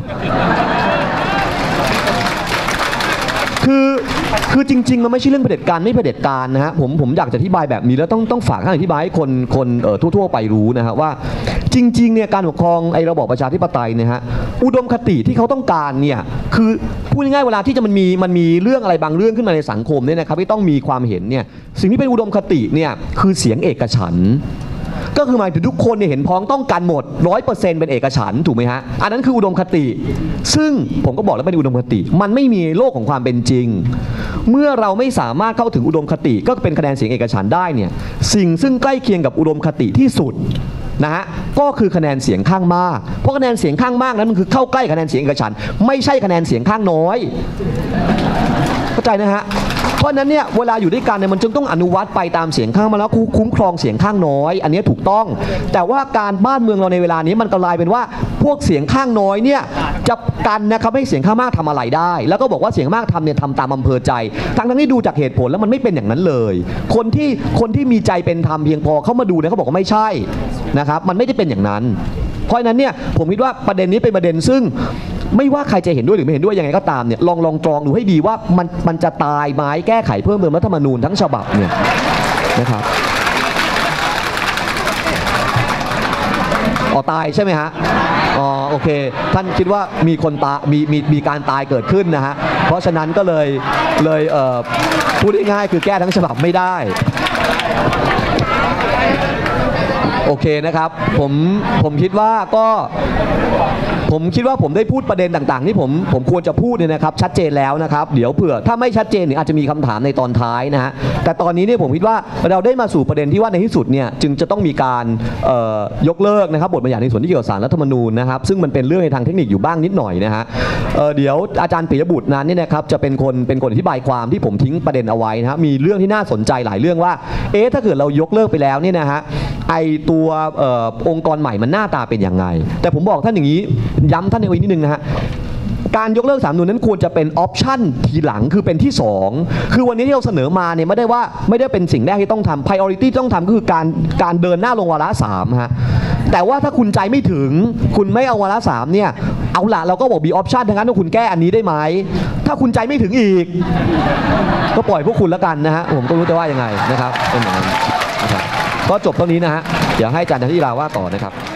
B: คือคือจริงๆมันไม่ใช่เรื่องเผด็จการไม่เผด็จการนะฮะผมผมอยากจะอธิบายแบบนี้แล้วต้องต้องฝากท่านอธิบายให้คนคนเอ่อทั่วๆไปรู้นะฮะว่าจริงๆเนี่ยการปกครองไอ้ระบอบประชาธิปไตยเนี่ยฮะอุดมคติที่เขาต้องการเนี่ยคือพูดง่ายๆเวลาที่จะมันมีมันมีเรื่องอะไรบางเรื่องขึ้นมาในสังคมเนี่ยนะครับที่ต้องมีความเห็นเนี่ยสิ่งที่เป็นอุดมคติเนี่ยคือเสียงเอกฉันท์ก็คือหมายถึงทุกคนเนี่ยเห็นพ้องต้องกันหมด ร้อยเปอร์เซ็นต์ เป็นเอกฉันท์ถูกไหมฮะอันนั้นคืออุดมคติซึ่งผมก็บอกแล้วเป็นอุดมคติมันไม่มีโลกของความเป็นจริงเมื่อเราไม่สามารถเข้าถึงอุดมคติก็เป็นคะแนนเสียงเอกฉันท์ได้เนี่ยสิ่งซึ่งใกล้เคียงกับอุดมคติที่สุดนะฮะก็คือคะแนนเสียงข้างมากเพราะคะแนนเสียงข้างมากนั้นมันคือเข้าใกล้คะแนนเสียงเอกฉันท์ไม่ใช่คะแนนเสียงข้างน้อยเข้าใจนะฮะเพราะนั้นเนี่ยเวลาอยู่ด้วยกันเนี่ยมันจึงต้องอนุวัตไปตามเสียงข้างมาแล้วคุ้มครองเสียงข้างน้อยอันนี้ถูกต้องแต่ว่าการบ้านเมืองเราในเวลานี้มันกลายเป็นว่าพวกเสียงข้างน้อยเนี่ยจะกันนะครับให้เสียงข้างมากทำอะไรได้แล้วก็บอกว่าเสียงมากทำเนี่ยทำตามอำเภอใจทั้งทั้งที่ดูจากเหตุผลแล้วมันไม่เป็นอย่างนั้นเลยคนที่คนที่มีใจเป็นธรรมเพียงพอเข้ามาดูเนี่ยเขาบอกว่าไม่ใช่นะครับมันไม่ได้เป็นอย่างนั้นเพราะฉะนั้นเนี่ยผมคิดว่าประเด็นนี้เป็นประเด็นซึ่งไม่ว่าใครจะเห็นด้วยหรือไม่เห็นด้วยยังไงก็ตามเนี่ยลองลองตรองดูให้ดีว่ามันมันจะตายไหมแก้ไขเพิ่มเติมรัฐธรรมนูญทั้งฉบับเนี่ยนะครับอ๋อตายใช่ไหมฮะอ๋อโอเคท่านคิดว่ามีคนตายมีมีมีการตายเกิดขึ้นนะฮะเพราะฉะนั้นก็เลยเลยเอ่อพูดง่ายๆคือแก้ทั้งฉบับไม่ได้โอเคนะครับผมผมคิดว่าก็ผมคิดว่าผมได้พูดประเด็นต่างๆที่ผมผมควรจะพูดเนี่ยนะครับชัดเจนแล้วนะครับเดี๋ยวเผื่อถ้าไม่ชัดเจนเนี่ยอาจจะมีคำถามในตอนท้ายนะฮะแต่ตอนนี้เนี่ยผมคิดว่าเราได้มาสู่ประเด็นที่ว่าในที่สุดเนี่ยจึงจะต้องมีการยกเลิกนะครับบทบัญญัติในส่วนที่เกี่ยวกับศาลรัฐธรรมนูญนะครับซึ่งมันเป็นเรื่องในทางเทคนิคอยู่บ้างนิดหน่อยนะฮะเดี๋ยวอาจารย์ปิยบุตรนั้นเนี่ยนะครับจะเป็นคนเป็นคนอธิบายความที่ผมทิ้งประเด็นเอาไว้นะฮะมีเรื่องที่น่าสนใจหลายเรื่องว่าเอ๊ะถ้าเกิดเรายกเลิกไปแล้วเนี่ยนะฮะไอตัวองค์กรใหม่มันหน้าตาเป็นยังไงแต่ผมบอกท่านอย่างนี้ย้ำท่านในวันนิดนึงนะฮะการยกเลิกสามนูนนั้นควรจะเป็นออปชั่นทีหลังคือเป็นที่สองคือวันนี้ที่เราเสนอมาเนี่ยไม่ได้ว่าไม่ได้เป็นสิ่งแรกที่ต้องทำ priority ที่ต้องทำก็คือการการเดินหน้าลงวาระสามฮะแต่ว่าถ้าคุณใจไม่ถึงคุณไม่เอาวาระสามเนี่ยเอาละเราก็บอกมีออปชันทั้งนั้นว่าคุณแก้อันนี้ได้ไหมถ้าคุณใจไม่ถึงอีกก็ปล่อยพวกคุณแล้วกันนะฮะผมก็รู้จะว่ายังไงนะครับเป็นอย่างนั้นนะครับก็จบตรงนี้นะฮะเดี๋ยวให้อาจารย์ที่ลาว่าต่อนะครับ